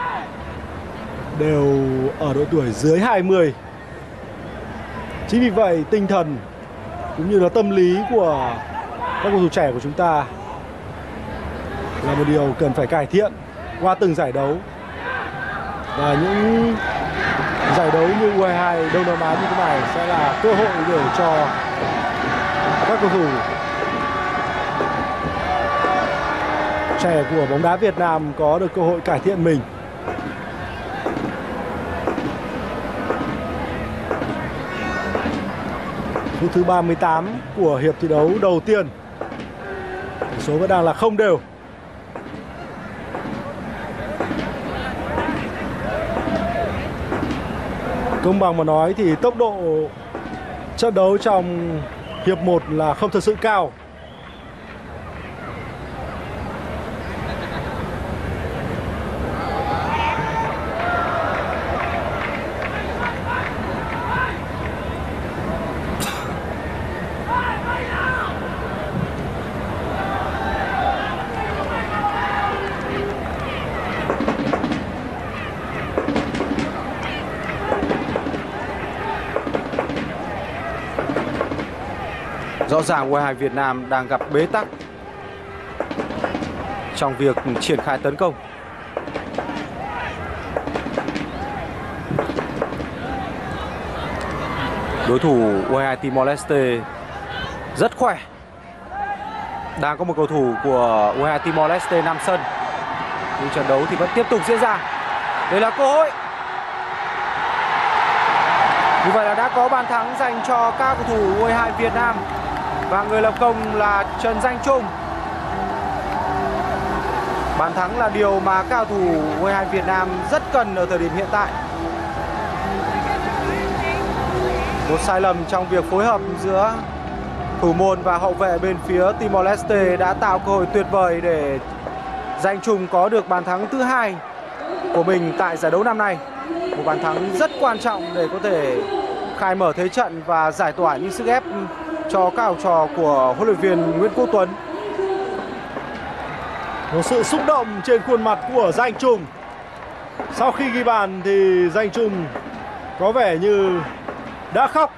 S3: đều ở độ tuổi dưới hai mươi. Chính vì vậy tinh thần cũng như là tâm lý của các cầu thủ trẻ của chúng ta là một điều cần phải cải thiện qua từng giải đấu. Và những giải đấu như U hai hai Đông Nam Á như thế này sẽ là cơ hội để cho các cầu thủ trẻ của bóng đá Việt Nam có được cơ hội cải thiện mình. Phút thứ ba mươi tám của hiệp thi đấu đầu tiên. Tỷ số vẫn đang là không đều. Công bằng mà nói thì tốc độ trận đấu trong hiệp một là không thật sự cao.
S2: Rõ ràng U hai hai Việt Nam đang gặp bế tắc trong việc triển khai tấn công. Đối thủ U hai hai Timor Leste rất khỏe. Đang có một cầu thủ của U hai hai Timor Leste nằm sân. Nhưng trận đấu thì vẫn tiếp tục diễn ra. Đây là cơ hội. Như vậy là đã có bàn thắng dành cho các cầu thủ U hai hai Việt Nam. Và người lập công là Trần Danh Trung. Bàn thắng là điều mà cao thủ U hai hai Việt Nam rất cần ở thời điểm hiện tại. Một sai lầm trong việc phối hợp giữa thủ môn và hậu vệ bên phía Timor Leste đã tạo cơ hội tuyệt vời để Danh Trung có được bàn thắng thứ hai của mình tại giải đấu năm nay. Một bàn thắng rất quan trọng để có thể khai mở thế trận và giải tỏa những sức ép cho các học trò của huấn luyện viên Nguyễn Quốc Tuấn.
S3: Một sự xúc động trên khuôn mặt của Danh Trung. Sau khi ghi bàn thì Danh Trung có vẻ như đã khóc.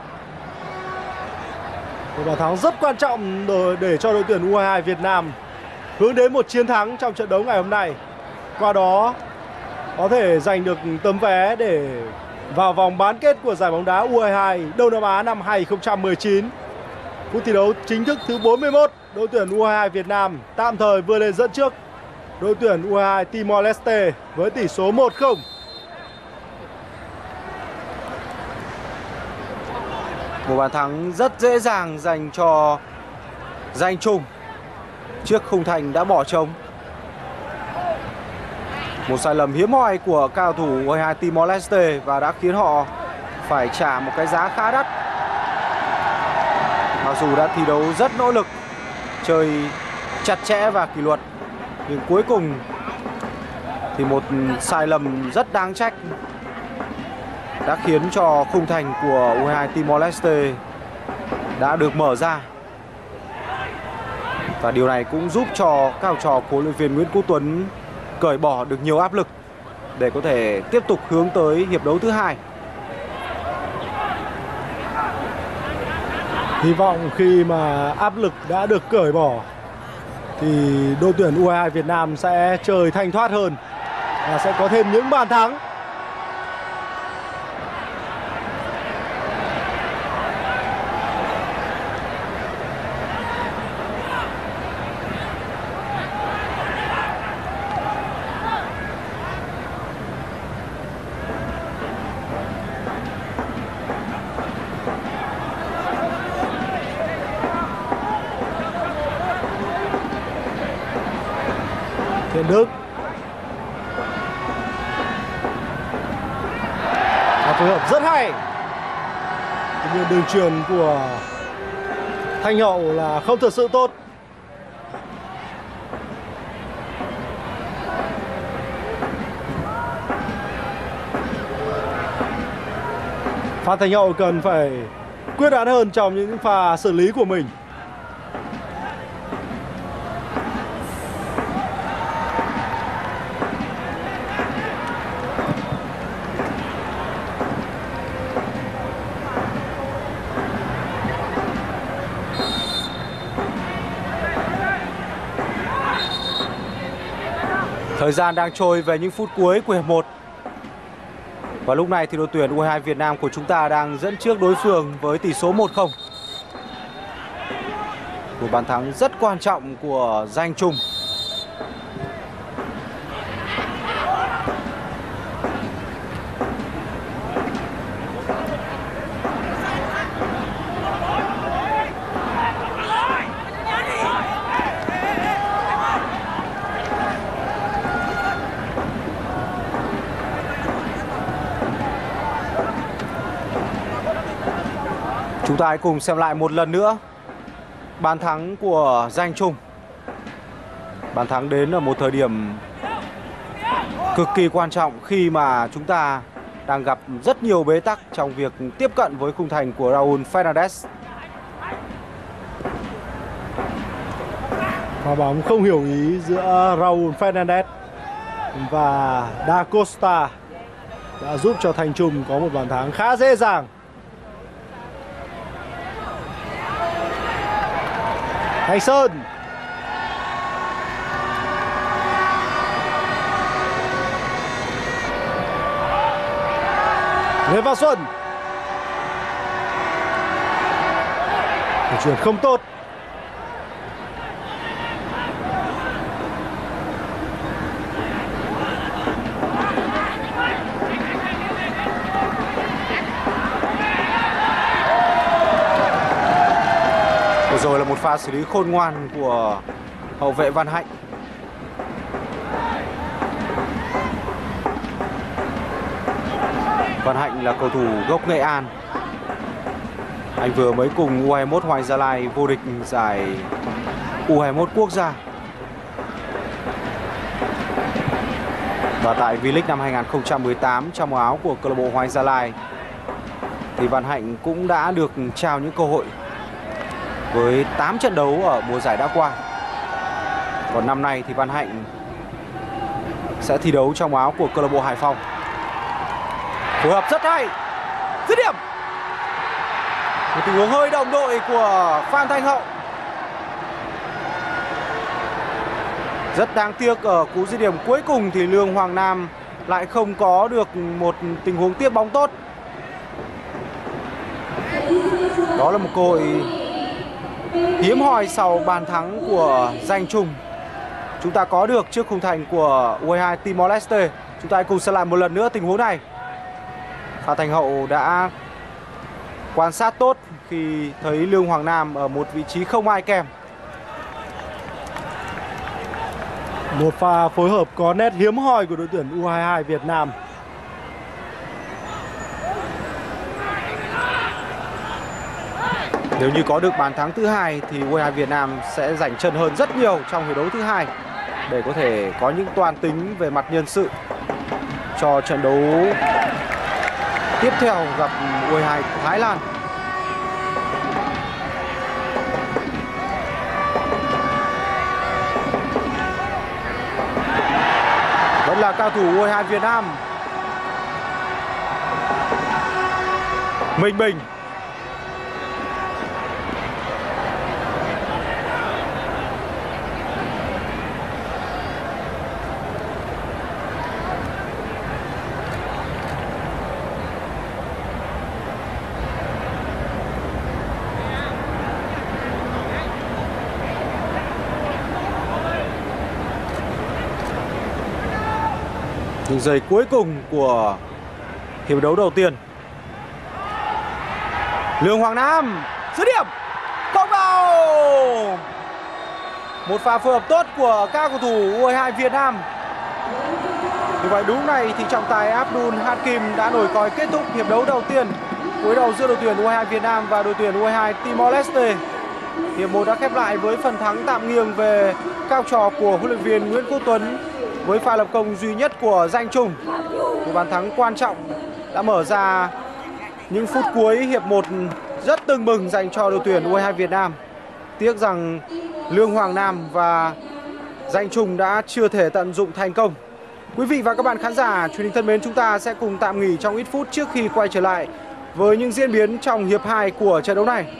S3: Một bàn thắng rất quan trọng để cho đội tuyển U hai hai Việt Nam hướng đến một chiến thắng trong trận đấu ngày hôm nay. Qua đó có thể giành được tấm vé để vào vòng bán kết của giải bóng đá U hai hai Đông Nam Á năm hai không một chín. Phút thi đấu chính thức thứ bốn mươi mốt, đội tuyển U hai hai Việt Nam tạm thời vươn lên dẫn trước đội tuyển U hai hai Timor Leste với tỷ số một không.
S2: Một bàn thắng rất dễ dàng dành cho Danh Trung. Trước khung thành đã bỏ trống. Một sai lầm hiếm hoi của cao thủ U hai hai Timor Leste và đã khiến họ phải trả một cái giá khá đắt. Mặc dù đã thi đấu rất nỗ lực, chơi chặt chẽ và kỷ luật, nhưng cuối cùng thì một sai lầm rất đáng trách đã khiến cho khung thành của U hai hai Timor Leste đã được mở ra. Và điều này cũng giúp cho các học trò của huấn luyện viên Nguyễn Quốc Tuấn cởi bỏ được nhiều áp lực để có thể tiếp tục hướng tới hiệp đấu thứ hai.
S3: Hy vọng khi mà áp lực đã được cởi bỏ thì đội tuyển U hai hai Việt Nam sẽ chơi thanh thoát hơn và sẽ có thêm những bàn thắng. Thiện Đức và phối hợp rất hay. Tuy nhiên đường truyền của Thanh Hậu là không thật sự tốt. Phan Thanh Hậu cần phải quyết đoán hơn trong những pha xử lý của mình.
S2: Thời gian đang trôi về những phút cuối của hiệp một. Và lúc này thì đội tuyển u hai hai Việt Nam của chúng ta đang dẫn trước đối phương với tỷ số một không. Một bàn thắng rất quan trọng của Danh Trung. Chúng ta hãy cùng xem lại một lần nữa bàn thắng của Danh Trung. Bàn thắng đến ở một thời điểm cực kỳ quan trọng khi mà chúng ta đang gặp rất nhiều bế tắc trong việc tiếp cận với khung thành của Raúl Fernandez.
S3: Pha bóng không hiểu ý giữa Raúl Fernandez và Da Costa đã giúp cho Thành Trung có một bàn thắng khá dễ dàng. Thành Sơn. Lê Văn Xuân. Một chuyển không tốt.
S2: Rồi là một pha xử lý khôn ngoan của hậu vệ Văn Hạnh. Văn Hạnh là cầu thủ gốc Nghệ An. Anh vừa mới cùng u hai mốt Hoàng Anh Gia Lai vô địch giải u hai mốt quốc gia. Và tại V-League năm hai không một tám trong màu áo của câu lạc bộ Hoàng Anh Gia Lai thì Văn Hạnh cũng đã được trao những cơ hội với tám trận đấu ở mùa giải đã qua. Còn năm nay thì Văn Hạnh sẽ thi đấu trong áo của câu lạc bộ Hải Phòng. Phối hợp rất hay, dứt điểm. Một tình huống hơi đồng đội của Phan Thanh Hậu. Rất đáng tiếc ở cú dứt điểm cuối cùng thì Lương Hoàng Nam lại không có được một tình huống tiếp bóng tốt. Đó là một cơ hội hiếm hoi sau bàn thắng của Danh Trung chúng ta có được trước khung thành của u hai hai Timor Leste. Chúng ta hãy cùng xem lại một lần nữa tình huống này. Phan Thanh Hậu đã quan sát tốt khi thấy Lương Hoàng Nam ở một vị trí không ai kèm.
S3: Một pha phối hợp có nét hiếm hoi của đội tuyển u hai hai Việt Nam.
S2: Nếu như có được bàn thắng thứ hai thì u hai hai Việt Nam sẽ giành chân hơn rất nhiều trong hiệp đấu thứ hai để có thể có những toan tính về mặt nhân sự cho trận đấu tiếp theo gặp u hai hai Thái Lan. Vẫn là cao thủ u hai hai Việt Nam. Minh Bình. Những giây cuối cùng của hiệp đấu đầu tiên. Lương Hoàng Nam dứt điểm không vào. Một pha phối hợp tốt của các cầu thủ u hai hai Việt Nam. Như vậy đúng này thì trọng tài Abdul Hakim đã nổi còi kết thúc hiệp đấu đầu tiên cuối đầu giữa đội tuyển u hai hai Việt Nam và đội tuyển u hai hai Timor Leste. Hiệp một đã khép lại với phần thắng tạm nghiêng về cao trò của huấn luyện viên Nguyễn Quốc Tuấn với pha lập công duy nhất của Danh Trung. Một bàn thắng quan trọng đã mở ra những phút cuối hiệp một rất tưng bừng dành cho đội tuyển u hai hai Việt Nam. Tiếc rằng Lương Hoàng Nam và Danh Trung đã chưa thể tận dụng thành công. Quý vị và các bạn khán giả truyền hình thân mến, chúng ta sẽ cùng tạm nghỉ trong ít phút trước khi quay trở lại với những diễn biến trong hiệp hai của trận đấu này.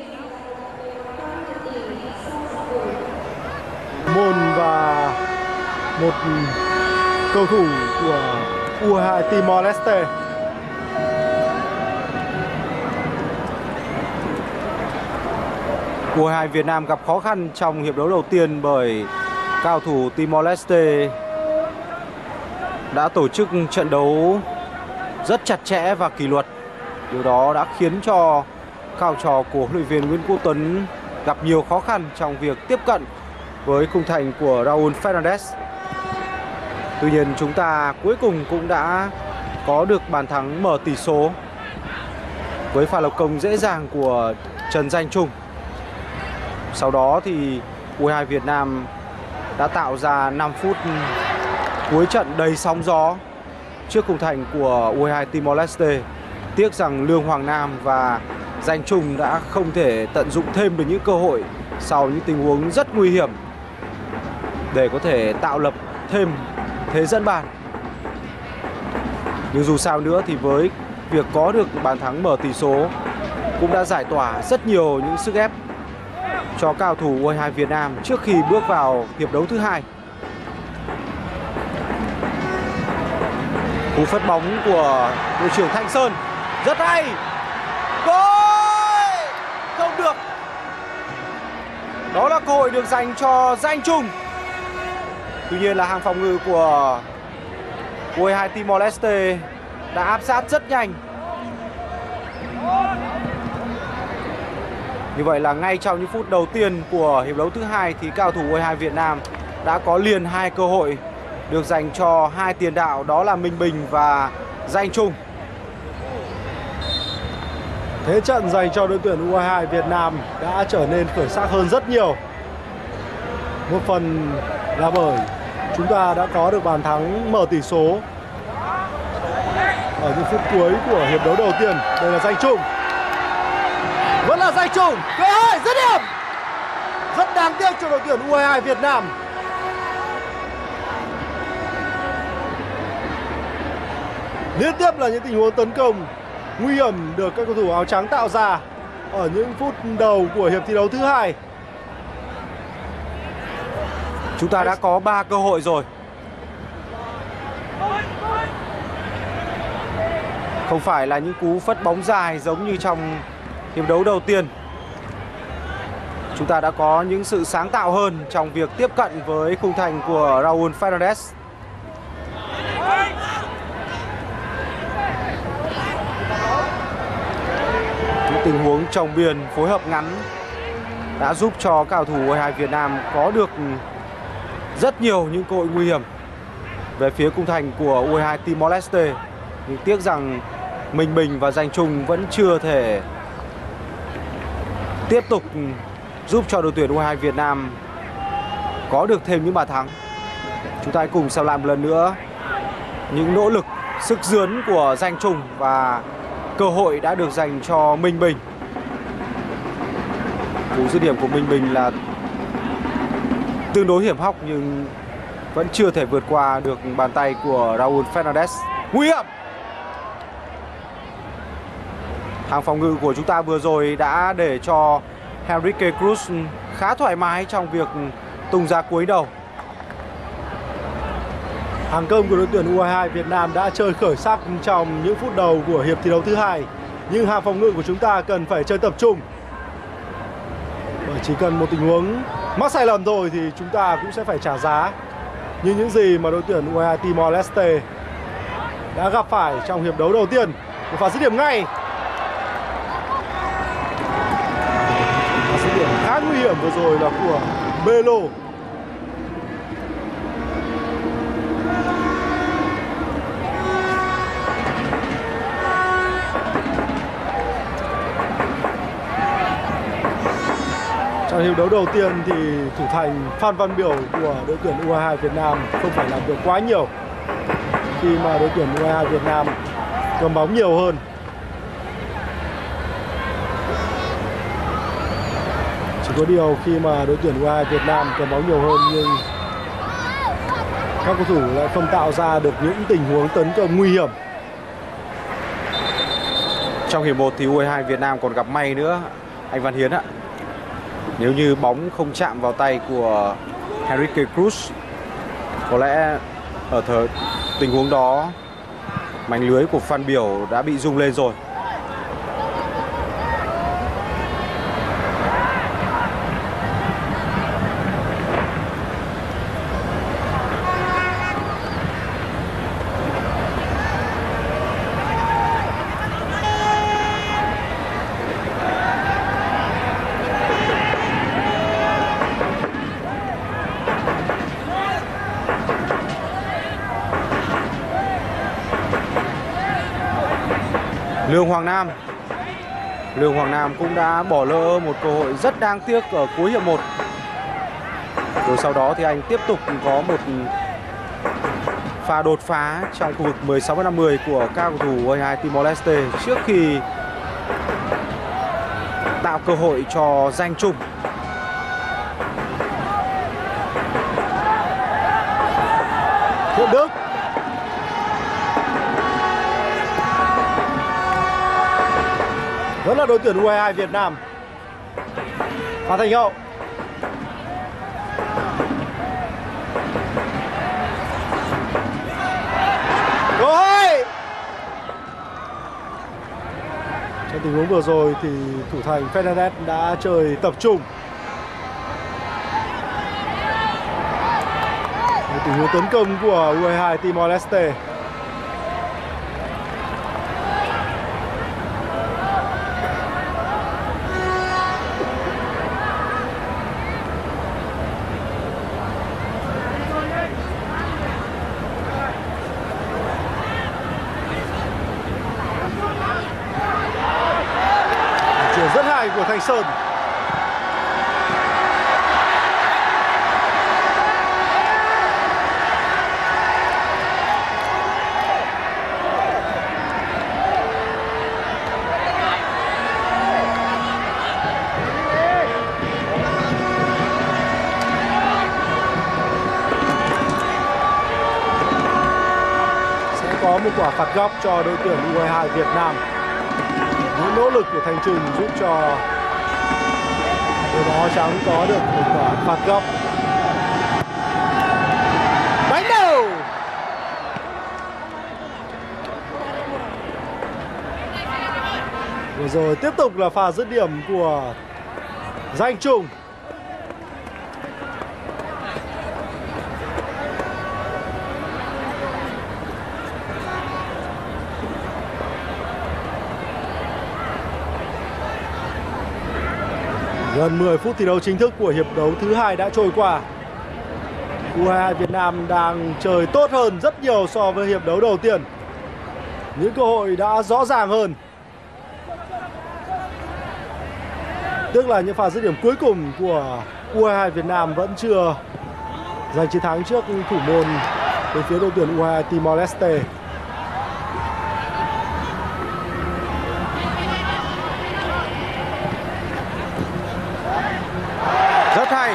S3: Môn và một cầu thủ của u hai hai Timor Leste.
S2: u hai hai Việt Nam gặp khó khăn trong hiệp đấu đầu tiên bởi cao thủ Timor Leste đã tổ chức trận đấu rất chặt chẽ và kỷ luật. Điều đó đã khiến cho các học trò của huấn luyện viên Nguyễn Quốc Tuấn gặp nhiều khó khăn trong việc tiếp cận với khung thành của Raúl Fernandez. Tuy nhiên chúng ta cuối cùng cũng đã có được bàn thắng mở tỷ số với pha lập công dễ dàng của Trần Danh Trung. Sau đó thì u hai hai Việt Nam đã tạo ra năm phút cuối trận đầy sóng gió trước khung thành của u hai hai Timor Leste. Tiếc rằng Lương Hoàng Nam và Danh Trung đã không thể tận dụng thêm được những cơ hội sau những tình huống rất nguy hiểm để có thể tạo lập thêm thế dẫn bàn. Nhưng dù sao nữa thì với việc có được bàn thắng mở tỷ số cũng đã giải tỏa rất nhiều những sức ép cho cao thủ u hai hai Việt Nam trước khi bước vào hiệp đấu thứ hai. Cú phất bóng của đội trưởng Thanh Sơn rất hay. Gol! Không được. Đó là cơ hội được dành cho Danh Trung. Tuy nhiên là hàng phòng ngự của u hai hai Timor Leste đã áp sát rất nhanh. Như vậy là ngay trong những phút đầu tiên của hiệp đấu thứ hai thì cao thủ u hai hai Việt Nam đã có liền hai cơ hội được dành cho hai tiền đạo, đó là Minh Bình và Danh Trung.
S3: Thế trận dành cho đội tuyển u hai hai Việt Nam đã trở nên khởi sắc hơn rất nhiều. Một phần là bởi chúng ta đã có được bàn thắng mở tỷ số ở những phút cuối của hiệp đấu đầu tiên. Đây là Danh Trung. Vẫn là Danh Trung. Cơ hội dứt điểm. Rất đáng tiếc cho đội tuyển u hai hai Việt Nam. Liên tiếp là những tình huống tấn công nguy hiểm được các cầu thủ áo trắng tạo ra ở những phút đầu của hiệp thi đấu thứ hai.
S2: Chúng ta đã có ba cơ hội rồi. Không phải là những cú phất bóng dài giống như trong hiệp đấu đầu tiên. Chúng ta đã có những sự sáng tạo hơn trong việc tiếp cận với khung thành của Raúl Fernandez. Những tình huống chồng biên phối hợp ngắn đã giúp cho cao thủ u hai hai Việt Nam có được rất nhiều những cơ hội nguy hiểm về phía khung thành của u hai hai Timor Leste. Nhưng tiếc rằng Minh Bình và Danh Trung vẫn chưa thể tiếp tục giúp cho đội tuyển u hai hai Việt Nam có được thêm những bàn thắng. Chúng ta hãy cùng xem lại một lần nữa những nỗ lực, sức dướn của Danh Trung và cơ hội đã được dành cho Minh Bình. Cú dứt điểm của Minh Bình là tương đối hiểm hóc nhưng vẫn chưa thể vượt qua được bàn tay của Raúl Fernandez. Nguy hiểm. Hàng phòng ngự của chúng ta vừa rồi đã để cho Henrique Cruz khá thoải mái trong việc tung ra cuối đầu.
S3: Hàng công của đội tuyển u hai hai Việt Nam đã chơi khởi sắc trong những phút đầu của hiệp thi đấu thứ hai. Nhưng hàng phòng ngự của chúng ta cần phải chơi tập trung. Bởi chỉ cần một tình huống mắc sai lầm thôi thì chúng ta cũng sẽ phải trả giá như những gì mà đội tuyển u hai hai Timor Leste đã gặp phải trong hiệp đấu đầu tiên. Một pha dứt điểm ngay. Pha dứt điểm khá nguy hiểm vừa rồi là của Belo. Trong hiệp đấu đầu tiên thì thủ thành Phan Văn Biểu của đội tuyển u hai hai Việt Nam không phải làm được quá nhiều khi mà đội tuyển u hai hai Việt Nam cầm bóng nhiều hơn. Chỉ có điều khi mà đội tuyển u hai hai Việt Nam cầm bóng nhiều hơn nhưng các cầu thủ lại không tạo ra được những tình huống tấn công nguy hiểm.
S2: Trong hiệp một thì u hai hai Việt Nam còn gặp may nữa anh Văn Hiến ạ. Nếu như bóng không chạm vào tay của Henrique Cruz, có lẽ Ở thời tình huống đó, mảnh lưới của Phan Biểu đã bị rung lên rồi. Lương Hoàng Nam Lương Hoàng Nam cũng đã bỏ lỡ một cơ hội rất đáng tiếc ở cuối hiệp một. Rồi sau đó thì anh tiếp tục có một pha đột phá trong khu vực mười sáu mét năm mươi của các cầu thủ u hai hai Timor Leste trước khi tạo cơ hội cho Danh Trung.
S3: Thiện Đức. Vẫn là đội tuyển u hai hai Việt Nam. Phan Thành Hậu. Rồi. Trong tình huống vừa rồi thì thủ thành Fernandez đã chơi tập trung. Tình huống tấn công của u hai hai Timor Leste. Chuyển rất hay của Thanh Sơn. Có một quả phạt góc cho đội tuyển u hai hai Việt Nam. Những nỗ lực của Thành Trung giúp cho đội bóng áo trắng có được một quả phạt góc. Đánh đầu. Vừa rồi tiếp tục là pha dứt điểm của Danh Trung. Gần mười phút thi đấu chính thức của hiệp đấu thứ hai đã trôi qua. u hai hai Việt Nam đang chơi tốt hơn rất nhiều so với hiệp đấu đầu tiên. Những cơ hội đã rõ ràng hơn. Tức là những pha dứt điểm cuối cùng của u hai hai Việt Nam vẫn chưa giành chiến thắng trước thủ môn bên phía đội tuyển u hai hai Timor Leste.
S2: Rất hay.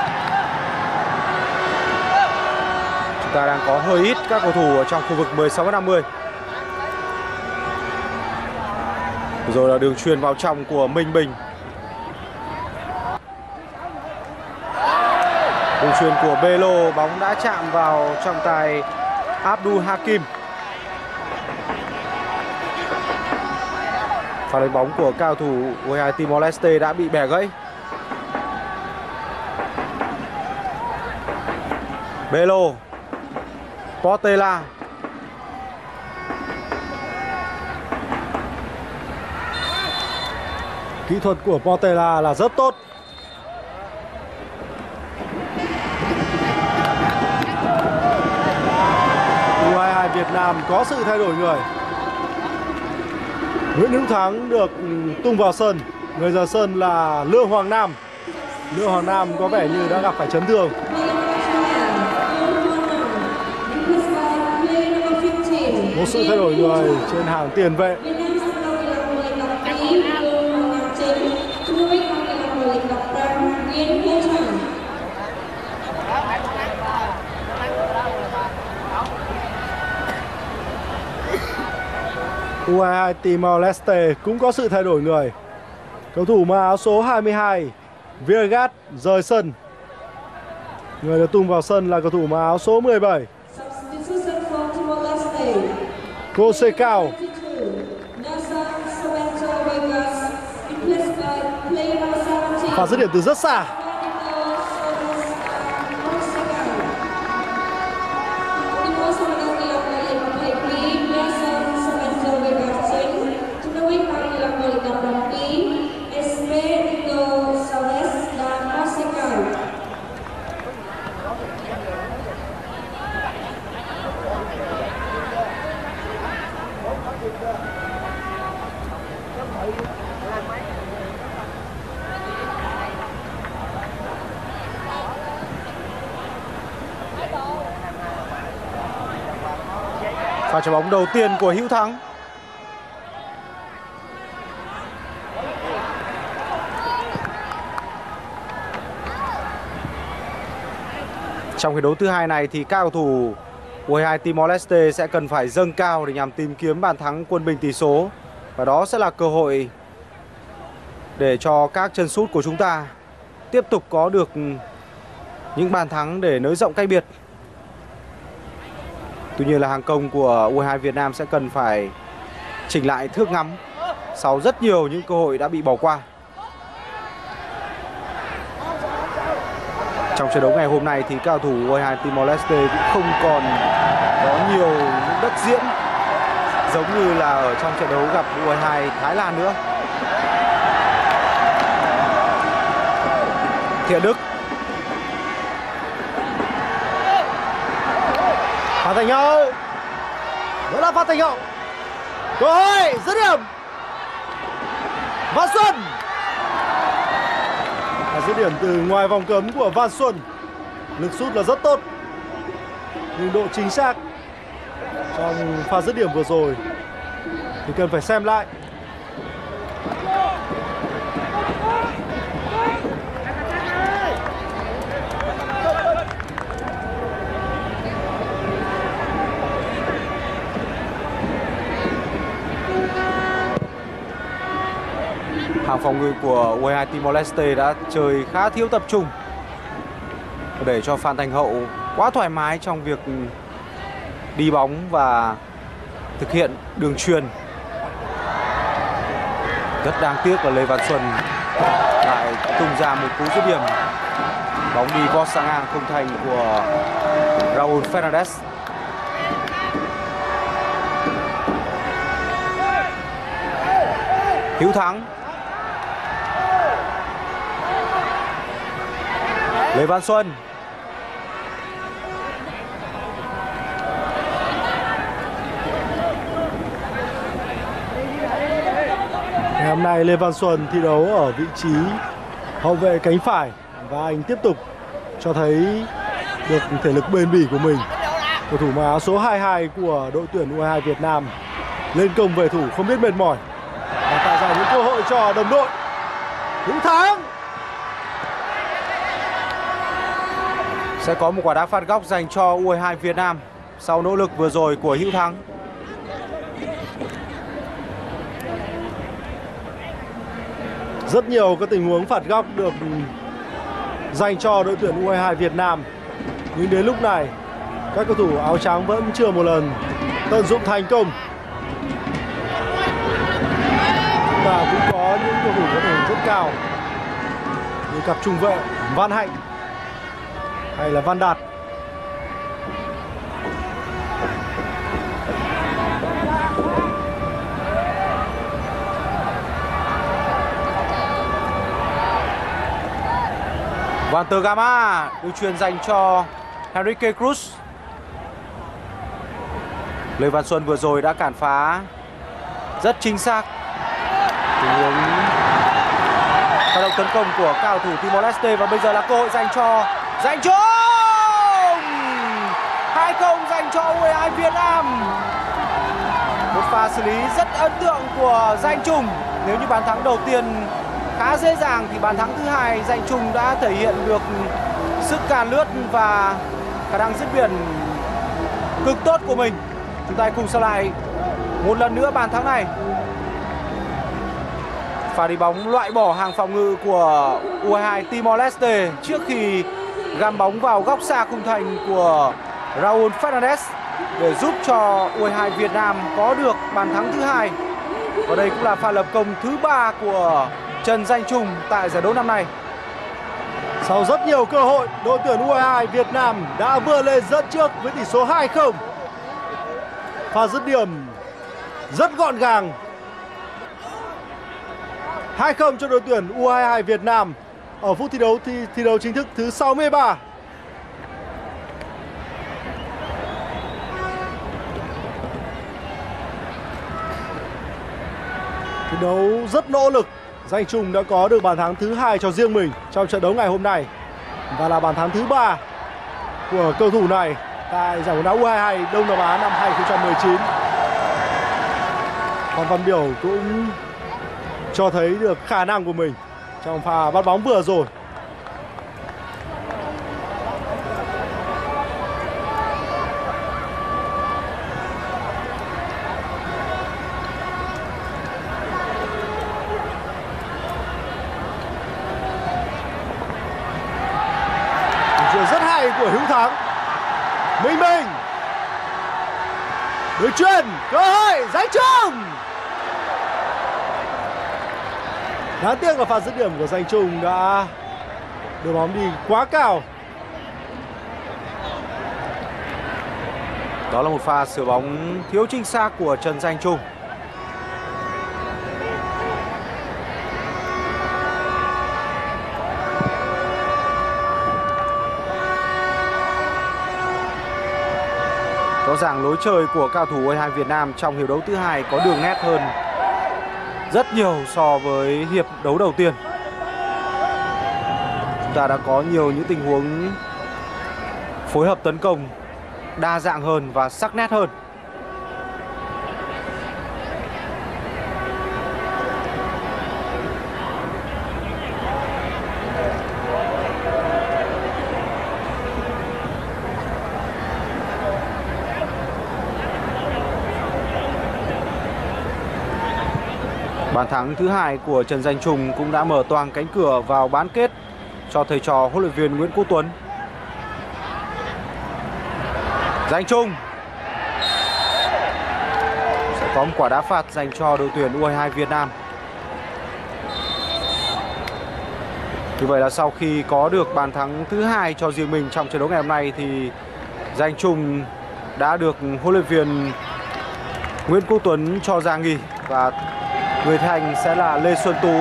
S2: Chúng ta đang có hơi ít các cầu thủ ở trong khu vực mười sáu mét năm mươi. Rồi là đường chuyền vào trong của Minh Bình. Đường chuyền của Belo, bóng đã chạm vào trọng tài Abdul Hakim. Pha đánh bóng của cao thủ u hai hai Timor Leste đã bị bẻ gãy. Belo, Portela.
S3: Kỹ thuật của Portela là rất tốt. u hai hai Việt Nam có sự thay đổi người. Nguyễn Hữu Thắng được tung vào sân. Người ra sân là Lương Hoàng Nam. Lương Hoàng Nam có vẻ như đã gặp phải chấn thương. Một sự thay đổi người trên hàng tiền vệ. u hai hai Timor Leste cũng có sự thay đổi người. Cầu thủ mặc áo số hai mươi hai Viergat rời sân. Người được tung vào sân là cầu thủ mặc áo số mười bảy Jose Cao. Pha dứt điểm từ rất xa.
S2: Pha trái bóng đầu tiên của Hữu Thắng. Trong cái đấu thứ hai này thì các cầu thủ u hai hai Timor Leste sẽ cần phải dâng cao để nhằm tìm kiếm bàn thắng quân bình tỷ số. Và đó sẽ là cơ hội để cho các chân sút của chúng ta tiếp tục có được những bàn thắng để nới rộng cách biệt. Tuy nhiên là hàng công của u hai hai Việt Nam sẽ cần phải chỉnh lại thước ngắm sau rất nhiều những cơ hội đã bị bỏ qua. Trong trận đấu ngày hôm nay thì các cầu thủ u hai hai Timor Leste cũng không còn có nhiều những đất diễn giống như là ở trong trận đấu gặp u hai hai Thái Lan nữa. Thiện Đức.
S3: Pha Thành Hậu. Đó là Pha Thành Hậu. Cơ hội dứt điểm. Văn Xuân. Và dứt điểm từ ngoài vòng cấm của Văn Xuân. Lực sút là rất tốt, nhưng độ chính xác trong pha dứt điểm vừa rồi thì cần phải xem lại.
S2: Hàng phòng ngự của u hai hai Timor Leste đã chơi khá thiếu tập trung, để cho Phan Thành Hậu quá thoải mái trong việc đi bóng và thực hiện đường chuyền. Rất đáng tiếc là Lê Văn Xuân lại tung ra một cú dứt điểm, bóng đi vót sang ngang không thành của Raúl Fernandez. Hữu Thắng. Lê Văn Xuân.
S3: Ngày hôm nay Lê Văn Xuân thi đấu ở vị trí hậu vệ cánh phải và anh tiếp tục cho thấy được thể lực bền bỉ của mình. Cầu thủ mặc áo số hai mươi hai của đội tuyển u hai hai Việt Nam lên công về thủ không biết mệt mỏi và tạo ra những cơ hội cho đồng đội. Hữu Thắng.
S2: Sẽ có một quả đá phạt góc dành cho u hai hai Việt Nam sau nỗ lực vừa rồi của Hữu Thắng.
S3: Rất nhiều các tình huống phạt góc được dành cho đội tuyển u hai hai Việt Nam, nhưng đến lúc này các cầu thủ áo trắng vẫn chưa một lần tận dụng thành công. Chúng ta cũng có những cầu thủ có thể rất cao như cặp trung vệ Văn Hạnh hay là Văn Đạt.
S2: Walter Gama được chuyền dành cho Enrique Cruz. Lê Văn Xuân vừa rồi đã cản phá rất chính xác tình huống hoạt động tấn công của cao thủ Timor Leste, và bây giờ là cơ hội dành cho Danh Trung. hai không dành cho u hai hai Việt Nam. Một pha xử lý rất ấn tượng của Danh Trung. Nếu như bàn thắng đầu tiên khá dễ dàng thì bàn thắng thứ hai Danh Trung đã thể hiện được sức càn lướt và khả năng dứt điểm cực tốt của mình. Chúng ta cùng xem lại một lần nữa bàn thắng này. Pha đi bóng loại bỏ hàng phòng ngự của u hai hai Timor Leste trước khi găm bóng vào góc xa khung thành của Raúl Fernandez. để giúp cho u hai hai Việt Nam có được bàn thắng thứ hai. Và đây cũng là pha lập công thứ ba của Trần Danh Trung tại giải đấu năm nay.
S3: Sau rất nhiều cơ hội, đội tuyển u hai hai Việt Nam đã vươn lên dẫn trước với tỷ số hai không. Pha dứt điểm rất gọn gàng. hai không cho đội tuyển u hai hai Việt Nam ở phút thi đấu thi, thi đấu chính thức thứ sáu mươi ba. Thi đấu rất nỗ lực, Danh Trung đã có được bàn thắng thứ hai cho riêng mình trong trận đấu ngày hôm nay và là bàn thắng thứ ba của cầu thủ này tại giải bóng đá u hai hai Đông Nam Á năm hai không một chín. Còn Văn Biểu cũng cho thấy được khả năng của mình trong pha bắt bóng vừa rồi. Chuyền rất hay của Hữu Thắng. Minh Minh. Đối chuyền, cơ hội, Danh Trung. Đáng tiếc là pha dứt điểm của Danh Trung đã đưa bóng đi quá cao.
S2: Đó là một pha sửa bóng thiếu chính xác của Trần Danh Trung. Rõ ràng lối chơi của cao thủ u hai hai Việt Nam trong hiệp đấu thứ hai có đường nét hơn rất nhiều so với hiệp đấu đầu tiên. Chúng ta đã có nhiều những tình huống phối hợp tấn công đa dạng hơn và sắc nét hơn. Bàn thắng thứ hai của Trần Danh Trung cũng đã mở toang cánh cửa vào bán kết cho thầy trò huấn luyện viên Nguyễn Quốc Tuấn. Danh Trung sẽ có một quả đá phạt dành cho đội tuyển u hai hai Việt Nam. Như vậy là sau khi có được bàn thắng thứ hai cho riêng mình trong trận đấu ngày hôm nay thì Danh Trung đã được huấn luyện viên Nguyễn Quốc Tuấn cho ra nghỉ và người thành sẽ là Lê Xuân Tú.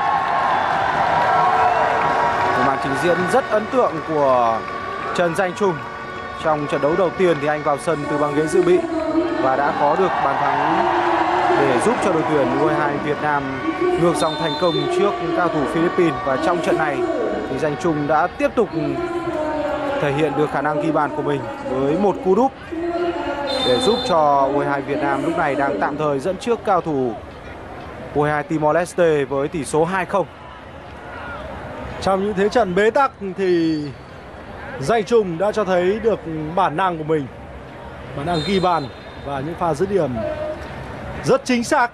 S2: Một màn trình diễn rất ấn tượng của Trần Danh Trung. Trong trận đấu đầu tiên thì anh vào sân từ băng ghế dự bị và đã có được bàn thắng để giúp cho đội tuyển u hai hai Việt Nam ngược dòng thành công trước cao thủ Philippines. Và trong trận này thì Danh Trung đã tiếp tục thể hiện được khả năng ghi bàn của mình với một cú đúp để giúp cho u hai hai Việt Nam lúc này đang tạm thời dẫn trước cao thủ u hai hai Timor Leste với tỷ số hai không.
S3: Trong những thế trận bế tắc thì Danh Trung đã cho thấy được bản năng của mình, bản năng ghi bàn và những pha dứt điểm rất chính xác.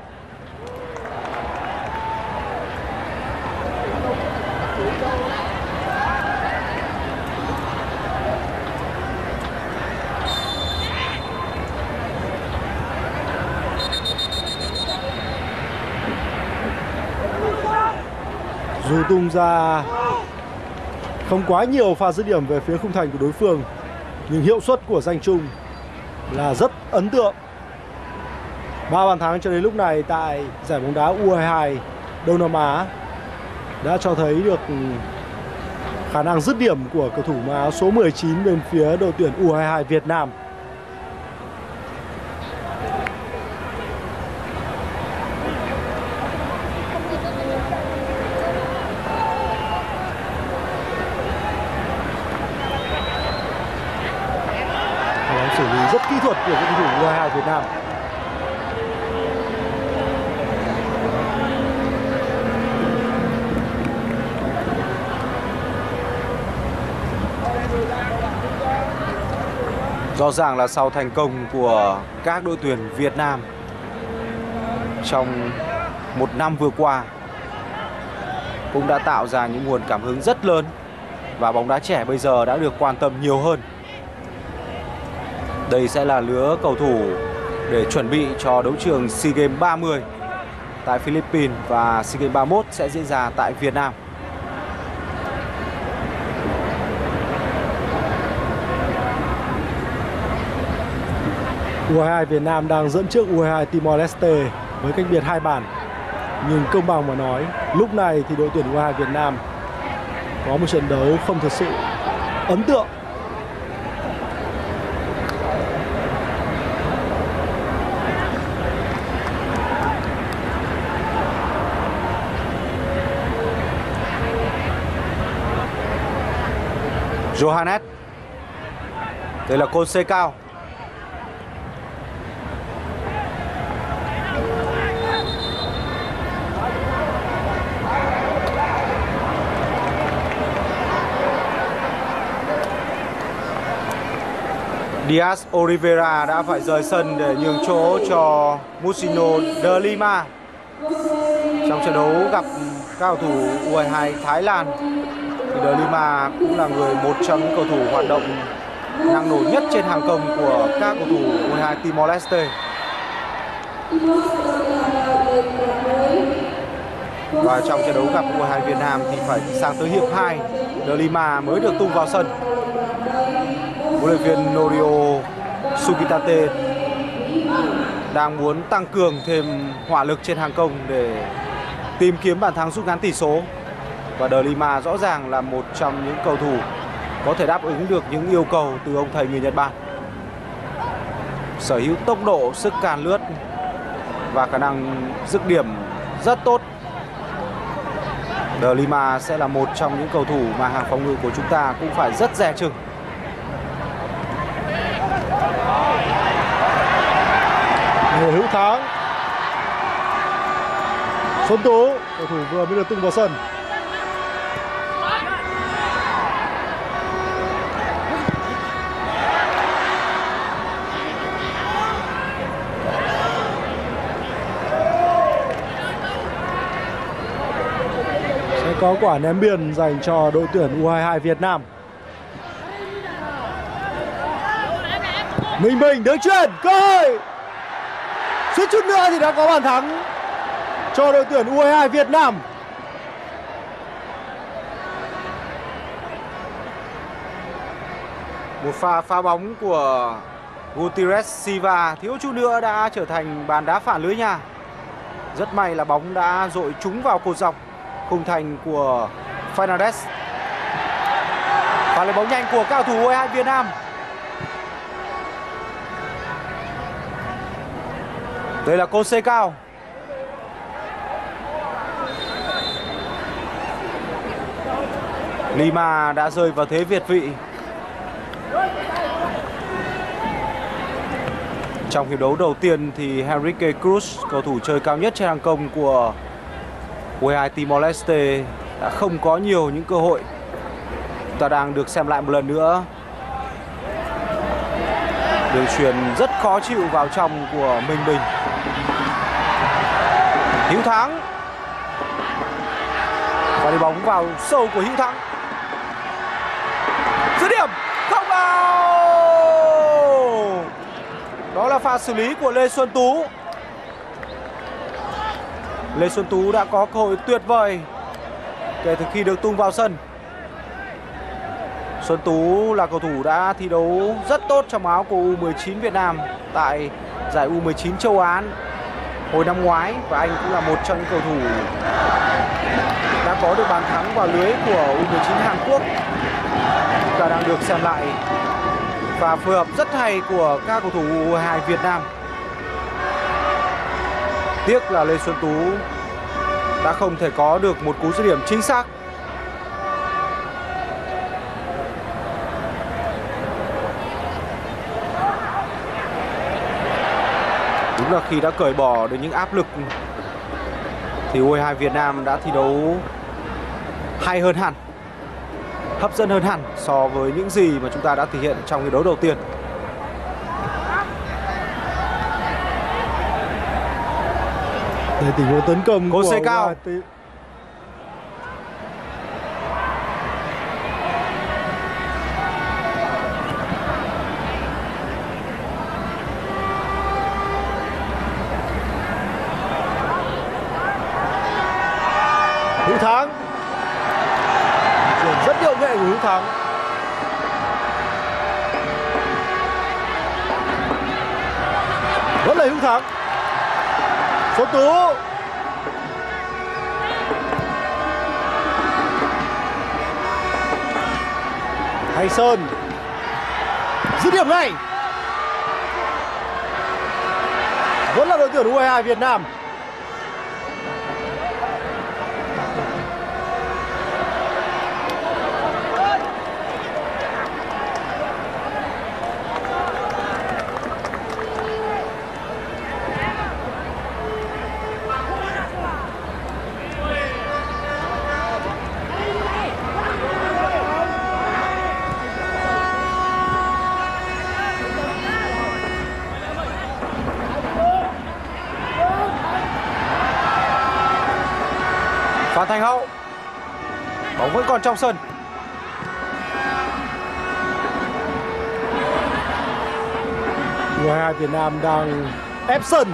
S3: Dù tung ra không quá nhiều pha dứt điểm về phía khung thành của đối phương, nhưng hiệu suất của Danh Trung là rất ấn tượng. Ba bàn thắng cho đến lúc này tại giải bóng đá u hai hai Đông Nam Á đã cho thấy được khả năng dứt điểm của cầu thủ mang áo số mười chín bên phía đội tuyển u hai hai Việt Nam. Xử lý rất kỹ thuật của cầu thủ u hai hai Việt Nam.
S2: Rõ ràng là sau thành công của các đội tuyển Việt Nam trong một năm vừa qua cũng đã tạo ra những nguồn cảm hứng rất lớn và bóng đá trẻ bây giờ đã được quan tâm nhiều hơn. Đây sẽ là lứa cầu thủ để chuẩn bị cho đấu trường SEA Games ba mươi tại Philippines và SEA Games ba mươi mốt sẽ diễn ra tại Việt Nam.
S3: u hai hai Việt Nam đang dẫn trước u hai hai Timor Leste với cách biệt hai bàn. Nhưng công bằng mà nói, lúc này thì đội tuyển u hai hai Việt Nam có một trận đấu không thật sự ấn tượng.
S2: Johannes. Đây là Conceição. Diaz Oliveira đã phải rời sân để nhường chỗ cho Musino de Lima. Trong trận đấu gặp các cầu thủ u hai hai Thái Lan thì de Lima cũng là người một trong những cầu thủ hoạt động năng nổ nhất trên hàng công của các cầu thủ u hai hai Timor Leste. Và trong trận đấu gặp u hai hai Việt Nam thì phải sang tới hiệp hai de Lima mới được tung vào sân. Huấn luyện viên Norio Sukitate đang muốn tăng cường thêm hỏa lực trên hàng công để tìm kiếm bàn thắng rút ngắn tỷ số. Và de Lima rõ ràng là một trong những cầu thủ có thể đáp ứng được những yêu cầu từ ông thầy người Nhật Bản. Sở hữu tốc độ, sức càn lướt và khả năng dứt điểm rất tốt. De Lima sẽ là một trong những cầu thủ mà hàng phòng ngự của chúng ta cũng phải rất dè chừng.
S3: Người Hữu Thắng. Xuân Tú, cầu thủ vừa mới được tung vào sân. Sẽ có quả ném biên dành cho đội tuyển u hai hai Việt Nam. Minh Bình đứng chuyền, cơ hội. Suýt chút nữa thì đã có bàn thắng cho đội tuyển u hai hai Việt Nam.
S2: Một pha phá bóng của Gutierrez Silva thiếu chút nữa đã trở thành bàn đá phản lưới nhà. Rất may là bóng đã dội trúng vào cột dọc khung thành của Fernandes. Và lấy bóng nhanh của cao thủ u hai hai Việt Nam. Đây là Conceição. Lima đã rơi vào thế việt vị. Trong hiệp đấu đầu tiên thì Henrique Cruz, cầu thủ chơi cao nhất trên hàng công của u hai hai Timor Leste, đã không có nhiều những cơ hội. Ta đang được xem lại một lần nữa. Đường chuyền rất khó chịu vào trong của Minh Bình. Hữu Thắng. Và đi bóng vào sâu của Hữu Thắng. Dứt điểm không vào. Đó là pha xử lý của Lê Xuân Tú. Lê Xuân Tú đã có cơ hội tuyệt vời kể từ khi được tung vào sân. Xuân Tú là cầu thủ đã thi đấu rất tốt trong áo của u mười chín Việt Nam tại giải u mười chín châu Á hồi năm ngoái. Và anh cũng là một trong những cầu thủ đã có được bàn thắng vào lưới của u mười chín Hàn Quốc. Chúng ta đang được xem lại và phối hợp rất hay của các cầu thủ u hai hai Việt Nam. Tiếc là Lê Xuân Tú đã không thể có được một cú dứt điểm chính xác. Đúng là khi đã cởi bỏ được những áp lực thì u hai hai Việt Nam đã thi đấu hay hơn hẳn, hấp dẫn hơn hẳn so với những gì mà chúng ta đã thể hiện trong hiệp đấu đầu tiên.
S3: Đây tình huống tấn công của
S2: Conceição.
S3: Hữu Thắng. Chuyển rất điệu nghệ của Hữu Thắng. Vẫn là Hữu Thắng. Xuân Tú. Thanh Sơn. Dứt điểm ngay. Vẫn là đội tuyển u hai hai Việt Nam.
S2: Phan Thanh Hậu. Bóng vẫn còn trong sân.
S3: u hai hai Việt Nam đang ép sân.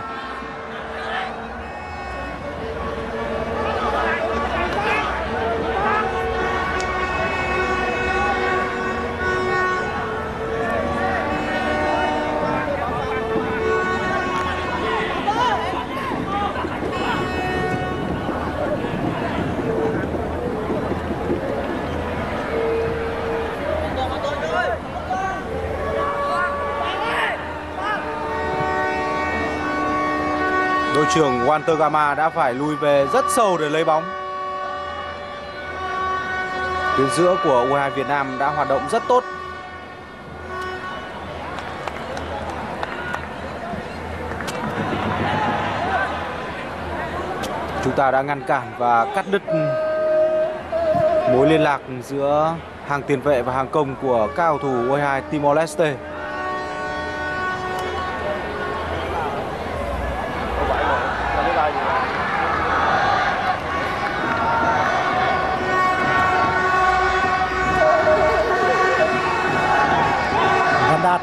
S2: Đội trưởng Walter Gama đã phải lui về rất sâu để lấy bóng. Tuyến giữa của u hai hai Việt Nam đã hoạt động rất tốt. Chúng ta đã ngăn cản và cắt đứt mối liên lạc giữa hàng tiền vệ và hàng công của các cầu thủ u hai hai Timor Leste.
S3: Đạt.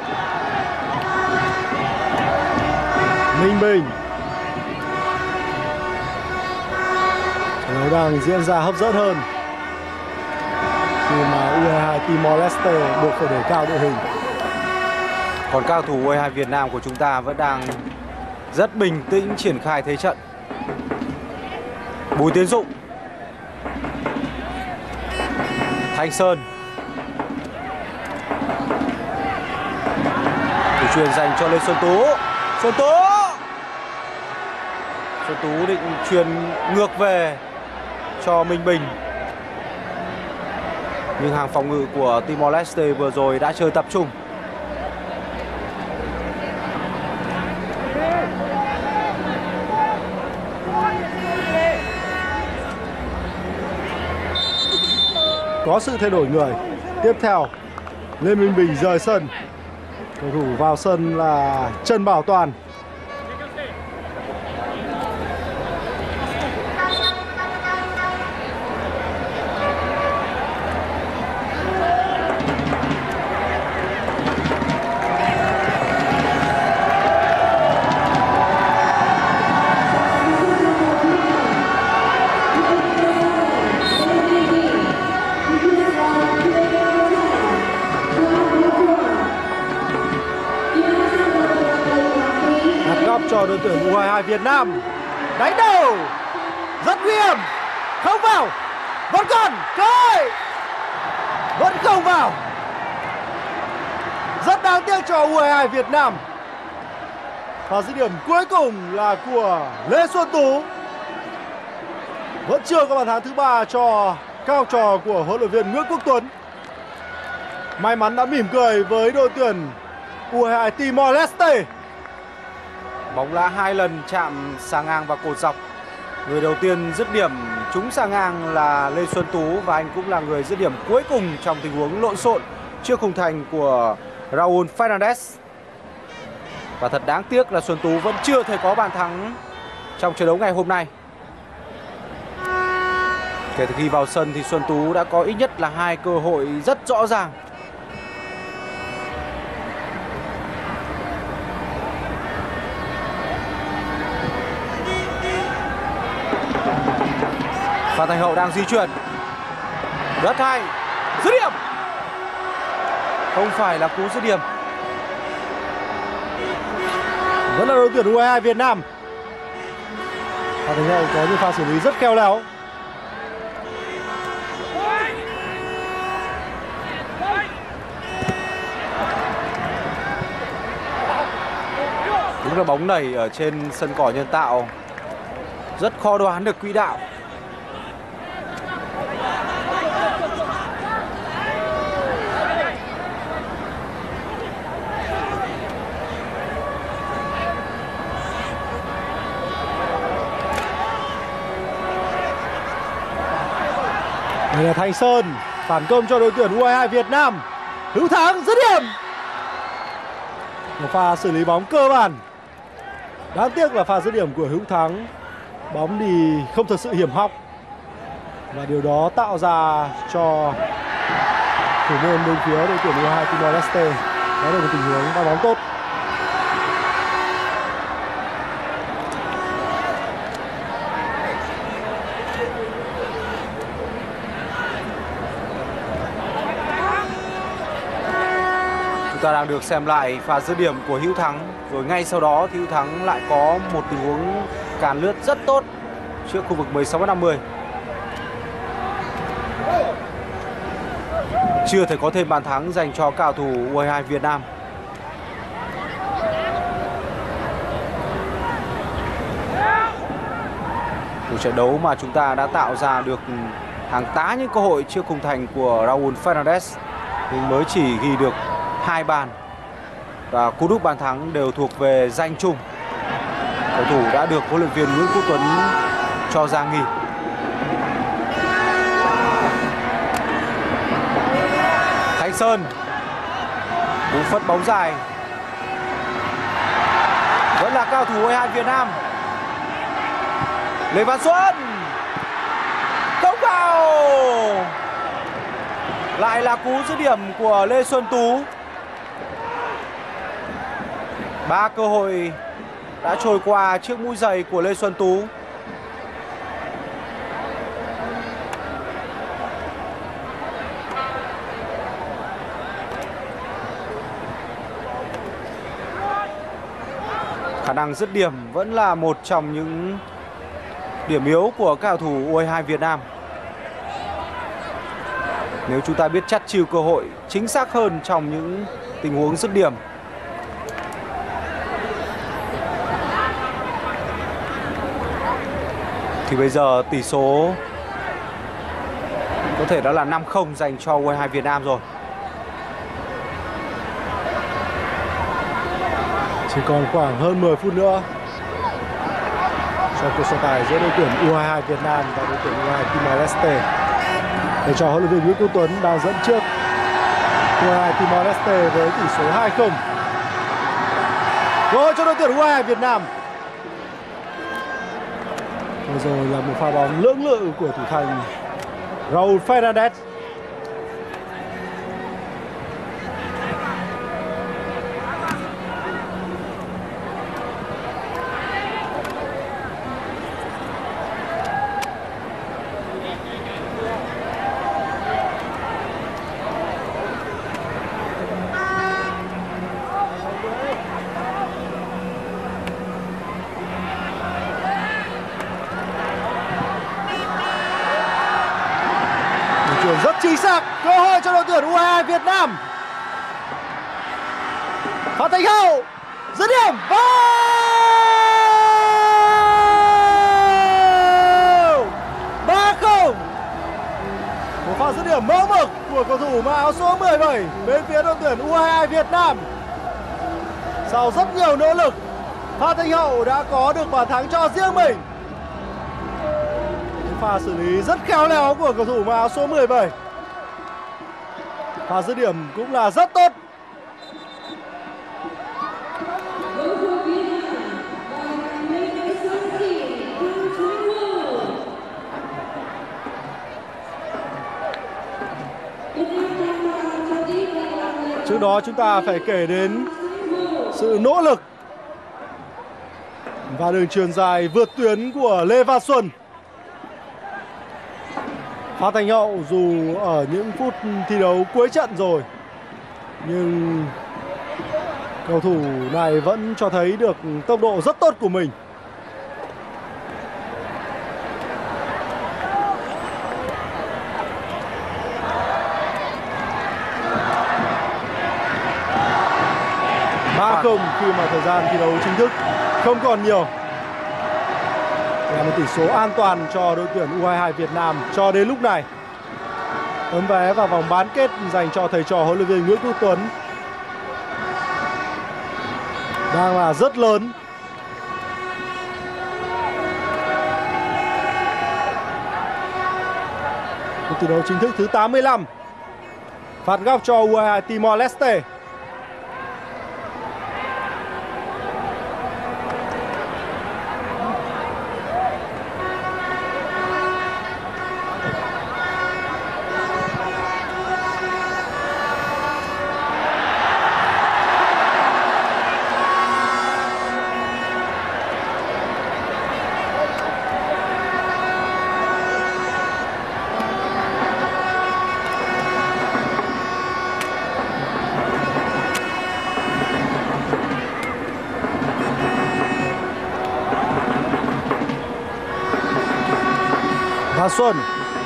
S3: Minh Bình. Trận đấu đang diễn ra hấp dẫn hơn khi mà u hai hai Timor Leste buộc phải để cao đội hình.
S2: Còn các cầu thủ u hai hai Việt Nam của chúng ta vẫn đang rất bình tĩnh triển khai thế trận. Bùi Tiến Dụng. Thanh Sơn. Chuyền dành cho Lê Xuân Tú. Xuân Tú. Xuân Tú định chuyền ngược về cho Minh Bình. Nhưng hàng phòng ngự của Timor Leste vừa rồi đã chơi tập trung.
S3: Có sự thay đổi người. Tiếp theo, Lê Minh Bình rời sân. Cầu thủ vào sân là Trần Bảo Toàn. Cho đội tuyển u hai hai Việt Nam. Đánh đầu rất nguy hiểm, không vào, vẫn còn cơ hội, vẫn không vào. Rất đáng tiếc cho u hai hai Việt Nam. Và dứt điểm cuối cùng là của Lê Xuân Tú. Vẫn chưa có bàn thắng thứ ba cho các học trò của huấn luyện viên Nguyễn Quốc Tuấn. May mắn đã mỉm cười với đội tuyển u hai hai Timor Leste.
S2: Bóng đã hai lần chạm xà ngang vào cột dọc. Người đầu tiên dứt điểm trúng xà ngang là Lê Xuân Tú, và anh cũng là người dứt điểm cuối cùng trong tình huống lộn xộn trước khung thành của Raúl Fernandez. Và thật đáng tiếc là Xuân Tú vẫn chưa thể có bàn thắng trong trận đấu ngày hôm nay. Kể từ khi vào sân thì Xuân Tú đã có ít nhất là hai cơ hội rất rõ ràng. Phan Thành Hậu đang di chuyển. Rất hay. Dứt điểm. Không phải là cú dứt điểm.
S3: Vẫn là đội tuyển u hai hai Việt Nam. Phan Thành Hậu có những pha xử lý rất khéo léo.
S2: Đúng là bóng nảy ở trên sân cỏ nhân tạo rất khó đoán được quỹ đạo.
S3: Đây là Thành Sơn phản công cho đội tuyển u hai hai Việt Nam. Hữu Thắng dứt điểm. Một pha xử lý bóng cơ bản. Đáng tiếc là pha dứt điểm của Hữu Thắng, bóng thì không thật sự hiểm hóc, và điều đó tạo ra cho thủ môn bên phía đội tuyển u hai hai Timor Leste đó là một tình huống đá bóng tốt.
S2: Chúng ta đang được xem lại pha dứt điểm của Hữu Thắng, rồi ngay sau đó thì Hữu Thắng lại có một tình huống càn lướt rất tốt trước khu vực mười sáu mét năm mươi. Chưa thể có thêm bàn thắng dành cho cao thủ u hai hai Việt Nam. Một trận đấu mà chúng ta đã tạo ra được hàng tá những cơ hội trước khung thành của Raúl Fernandes, nhưng mới chỉ ghi được hai bàn, và cú đúp bàn thắng đều thuộc về danh chung. Cầu thủ đã được huấn luyện viên Nguyễn Quốc Tuấn cho ra nghỉ. Thành Sơn cú phất bóng dài, vẫn là cao thủ u hai hai Việt Nam. Lê Văn Xuân không vào, lại là cú dứt điểm của Lê Xuân Tú. Ba cơ hội đã trôi qua trước mũi giày của Lê Xuân Tú. Khả năng dứt điểm vẫn là một trong những điểm yếu của các cầu thủ u hai hai Việt Nam. Nếu chúng ta biết chắt chiu cơ hội, chính xác hơn trong những tình huống dứt điểm, thì bây giờ tỷ số có thể đó là năm không dành cho u hai hai Việt Nam rồi.
S3: Chỉ còn khoảng hơn mười phút nữa cho cuộc so tài giữa đội tuyển u hai hai Việt Nam và đội tuyển u hai hai Timor Leste. Để cho huấn luyện viên Nguyễn Quốc Tuấn đang dẫn trước u hai hai Timor Leste với tỷ số hai không. Gol cho đội tuyển u hai hai Việt Nam. Vừa rồi là một pha bóng lưỡng lự của thủ thành Raúl Fernandes. Rất chính xác, cơ hội cho đội tuyển u hai hai Việt Nam. Phan Thành Hậu dứt điểm vào ba không. Một pha dứt điểm mẫu mực của cầu thủ mặc áo số mười bảy bên phía đội tuyển u hai hai Việt Nam. Sau rất nhiều nỗ lực, Phan Thành Hậu đã có được bàn thắng cho riêng mình. Pha xử lý rất khéo léo của cầu thủ mặc áo số mười bảy. Pha dứt điểm cũng là rất tốt. Trước đó chúng ta phải kể đến sự nỗ lực và đường chuyền dài vượt tuyến của Lê Văn Xuân. Phan Thành Hậu dù ở những phút thi đấu cuối trận rồi nhưng cầu thủ này vẫn cho thấy được tốc độ rất tốt của mình. ba không khi mà thời gian thi đấu chính thức không còn nhiều. Là một tỷ số an toàn cho đội tuyển U hai hai Việt Nam cho đến lúc này. Tấm vé vào vòng bán kết dành cho thầy trò huấn luyện viên Nguyễn Quốc Tuấn đang là rất lớn. Cuộc thi đấu chính thức thứ tám mươi lăm. Phạt góc cho U hai hai Timor Leste. Hà Xuân,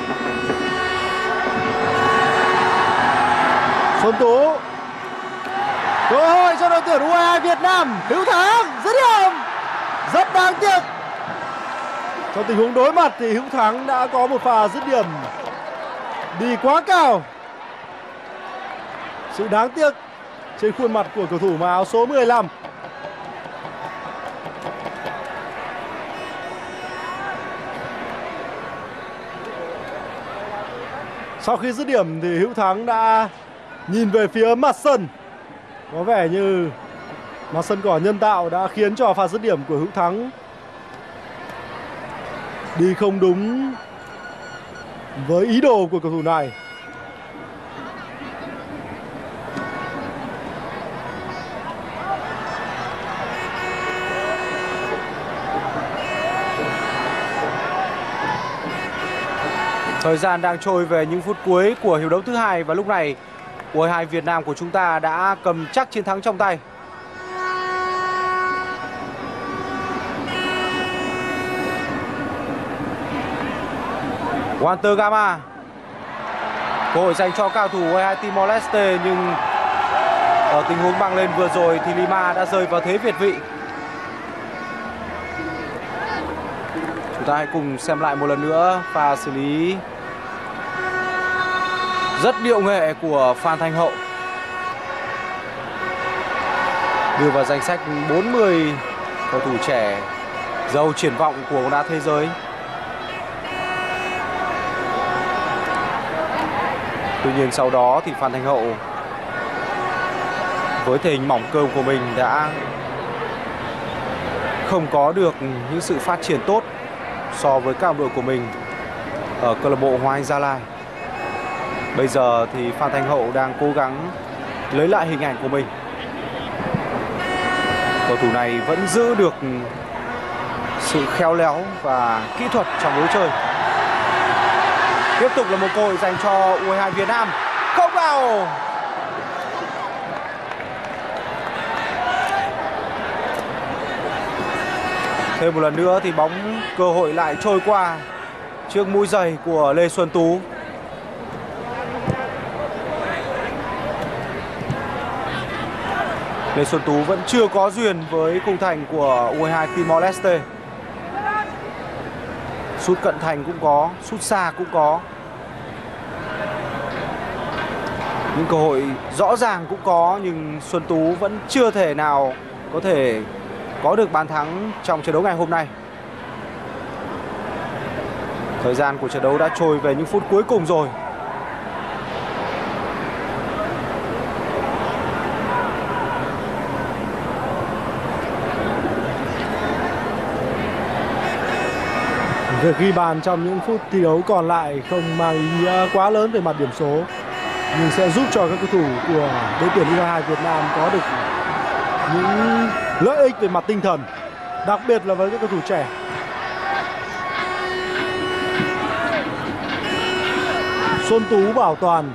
S3: Xuân Tú, cơ hội cho đội tuyển U hai hai Việt Nam. Hữu Thắng dứt điểm, rất đáng tiếc. Trong tình huống đối mặt thì Hữu Thắng đã có một pha dứt điểm đi quá cao. Sự đáng tiếc trên khuôn mặt của cầu thủ mặc áo số mười lăm. Sau khi dứt điểm thì Hữu Thắng đã nhìn về phía mặt sân. Có vẻ như mặt sân cỏ nhân tạo đã khiến cho pha dứt điểm của Hữu Thắng đi không đúng với ý đồ của cầu thủ này.
S2: Thời gian đang trôi về những phút cuối của hiệp đấu thứ hai và lúc này U hai hai Việt Nam của chúng ta đã cầm chắc chiến thắng trong tay. Walter Gama, cơ hội dành cho cao thủ U hai hai Timor Leste nhưng ở tình huống băng lên vừa rồi thì Lima đã rơi vào thế việt vị. Chúng ta hãy cùng xem lại một lần nữa pha xử lý rất điệu nghệ của Phan Thành Hậu, đưa vào danh sách bốn mươi cầu thủ trẻ giàu triển vọng của bóng đá thế giới. Tuy nhiên sau đó thì Phan Thành Hậu với thể hình mỏng cơm của mình đã không có được những sự phát triển tốt so với các đồng đội của mình ở câu lạc bộ Hoàng Anh Gia Lai. Bây giờ thì Phan Thành Hậu đang cố gắng lấy lại hình ảnh của mình. Cầu thủ này vẫn giữ được sự khéo léo và kỹ thuật trong lối chơi. Tiếp tục là một cơ hội dành cho U hai hai Việt Nam. Không vào. Thêm một lần nữa thì bóng cơ hội lại trôi qua trước mũi giày của Lê Xuân Tú. Lê Xuân Tú vẫn chưa có duyên với khung thành của U hai hai Timor Leste. Sút cận thành cũng có, sút xa cũng có. Những cơ hội rõ ràng cũng có nhưng Xuân Tú vẫn chưa thể nào có thể có được bàn thắng trong trận đấu ngày hôm nay. Thời gian của trận đấu đã trôi về những phút cuối cùng rồi.
S3: Việc ghi bàn trong những phút thi đấu còn lại không mang ý nghĩa quá lớn về mặt điểm số, nhưng sẽ giúp cho các cầu thủ của đội tuyển U hai hai Việt Nam có được những lợi ích về mặt tinh thần, đặc biệt là với các cầu thủ trẻ. Xuân Tú bảo toàn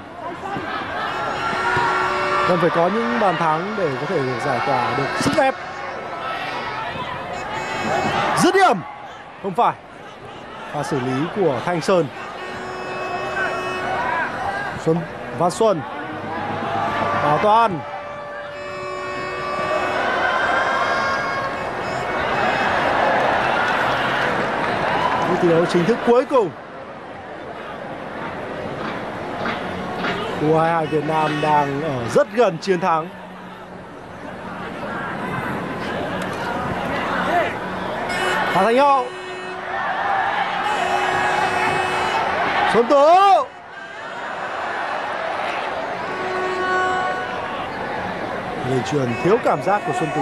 S3: cần phải có những bàn thắng để có thể được giải tỏa được sức ép. Dứt điểm không phải. Và xử lý của Thanh Sơn. Xuân Văn Xuân bảo toàn. Những thi đấu chính thức cuối cùng. U hai hai Việt Nam đang ở rất gần chiến thắng. Hà Thành Hậu, Xuân Tú, người truyền thiếu cảm giác của Xuân Tú.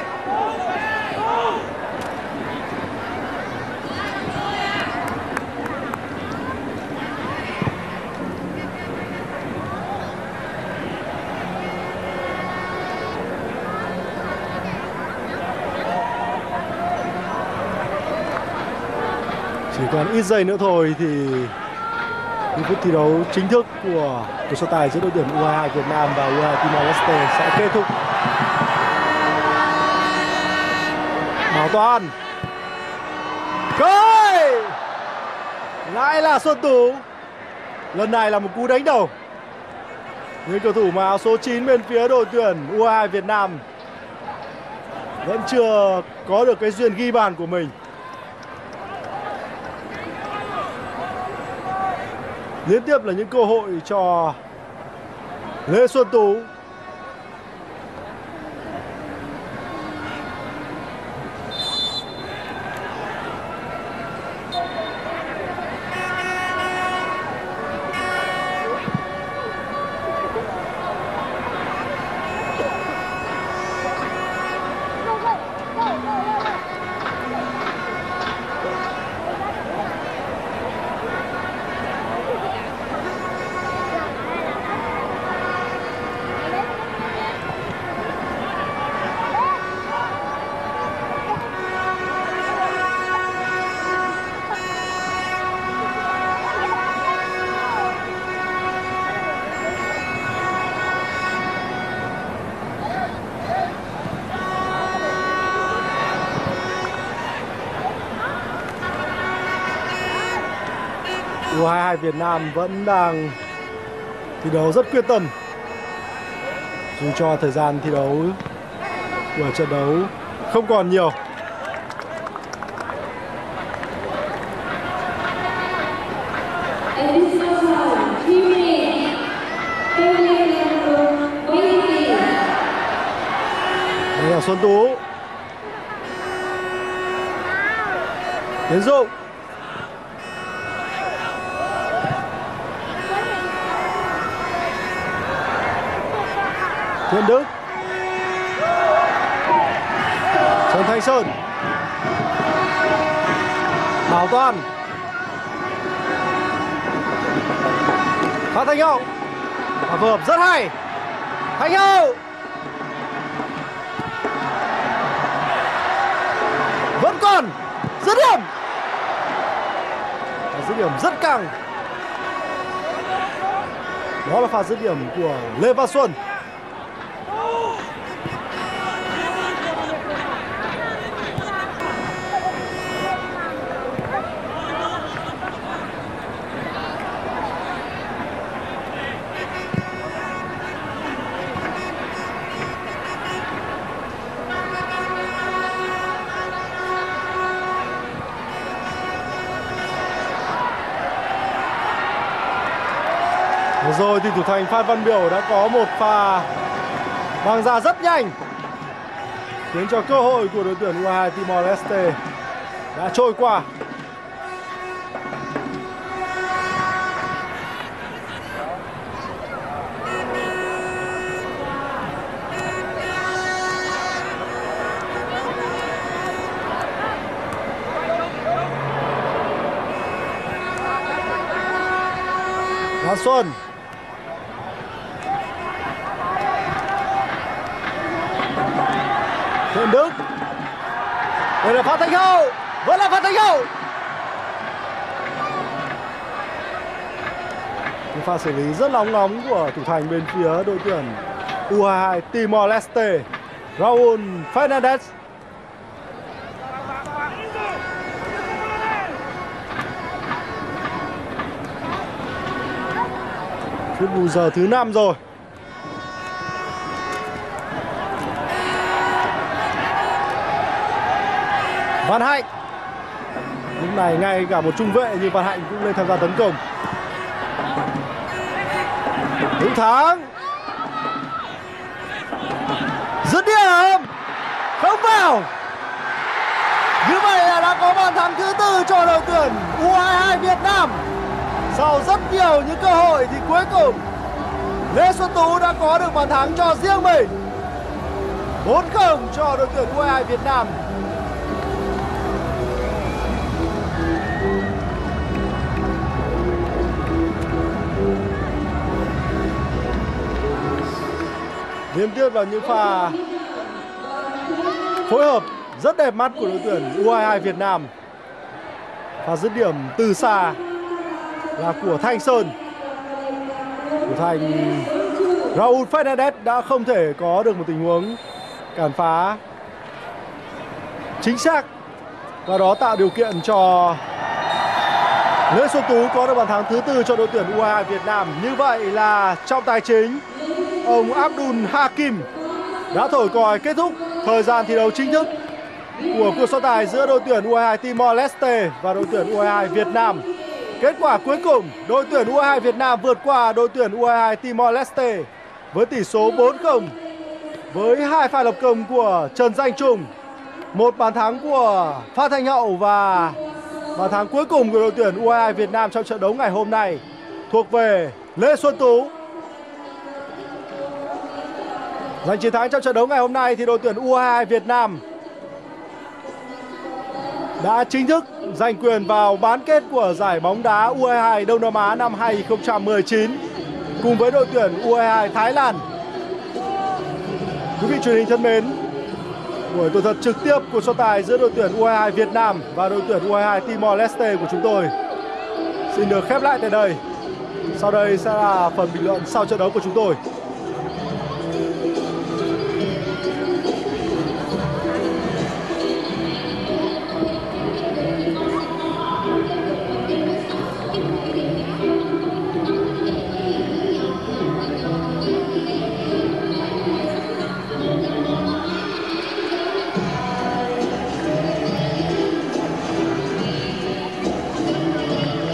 S3: Chỉ còn ít giây nữa thôi thì những phút thi đấu chính thức của cuộc so tài giữa đội tuyển U hai hai Việt Nam và U hai hai Timor Leste sẽ kết thúc. Bảo toàn. Coi! Lại là Xuân Tú. Lần này là một cú đánh đầu. Những cầu thủ mặc áo số chín bên phía đội tuyển U hai hai Việt Nam vẫn chưa có được cái duyên ghi bàn của mình. Liên tiếp là những cơ hội cho Lê Xuân Tú. U hai hai Việt Nam vẫn đang thi đấu rất quyết tâm dù cho thời gian thi đấu của trận đấu không còn nhiều. Đây là Xuân Tú. Tiến Dụng. Thiên Đức. Trần Thanh Sơn. Bảo toàn. Phan Thanh Hậu. Và phối hợp rất hay. Thanh Hậu. Vẫn còn. Dứt điểm. Và dứt điểm rất căng. Đó là pha dứt điểm của Lê Văn Xuân. Rồi thì thủ thành Phan Văn Biểu đã có một pha băng ra rất nhanh khiến cho cơ hội của đội tuyển U hai hai Timor Leste đã trôi qua. Văn Xuân. Thiên Đức. Đây là Phan Thanh Hậu. Vẫn là Phan Thanh Hậu. Một pha xử lý rất nóng nóng của thủ thành bên phía đội tuyển U hai hai Timor Leste, Raul Fernandez. Phút bù giờ thứ năm rồi. Văn Hạnh. Lúc này ngay cả một trung vệ như Văn Hạnh cũng lên tham gia tấn công. Hữu Thắng. Dứt điểm. Không vào. Như vậy là đã có bàn thắng thứ tư cho đội tuyển U hai hai Việt Nam. Sau rất nhiều những cơ hội thì cuối cùng Lê Xuân Tú đã có được bàn thắng cho riêng mình. bốn không cho đội tuyển U hai hai Việt Nam. Liên tiếp vào những pha phối hợp rất đẹp mắt của đội tuyển U hai hai Việt Nam. Pha dứt điểm từ xa là của Thanh Sơn. Thủ thành Raul Fernandez đã không thể có được một tình huống cản phá chính xác, và đó tạo điều kiện cho Lê Xuân Tú có được bàn thắng thứ tư cho đội tuyển U hai hai Việt Nam. Như vậy là trọng tài chính ông Abdul Hakim đã thổi còi kết thúc thời gian thi đấu chính thức của cuộc so tài giữa đội tuyển U hai hai Timor Leste và đội tuyển U hai hai Việt Nam. Kết quả cuối cùng, đội tuyển U hai hai Việt Nam vượt qua đội tuyển U hai hai Timor Leste với tỷ số bốn không, với hai pha lập công của Trần Danh Trung, một bàn thắng của Phan Thanh Hậu, và bàn thắng cuối cùng của đội tuyển U hai hai Việt Nam trong trận đấu ngày hôm nay thuộc về Lê Xuân Tú. Giành chiến thắng trong trận đấu ngày hôm nay thì đội tuyển U hai hai Việt Nam đã chính thức giành quyền vào bán kết của giải bóng đá U hai hai Đông Nam Á năm hai không một chín cùng với đội tuyển U hai hai Thái Lan. Quý vị truyền hình thân mến, buổi tường thuật trực tiếp cuộc so tài giữa đội tuyển U hai hai Việt Nam và đội tuyển U hai hai Timor Leste của chúng tôi xin được khép lại tại đây. Sau đây sẽ là phần bình luận sau trận đấu của chúng tôi.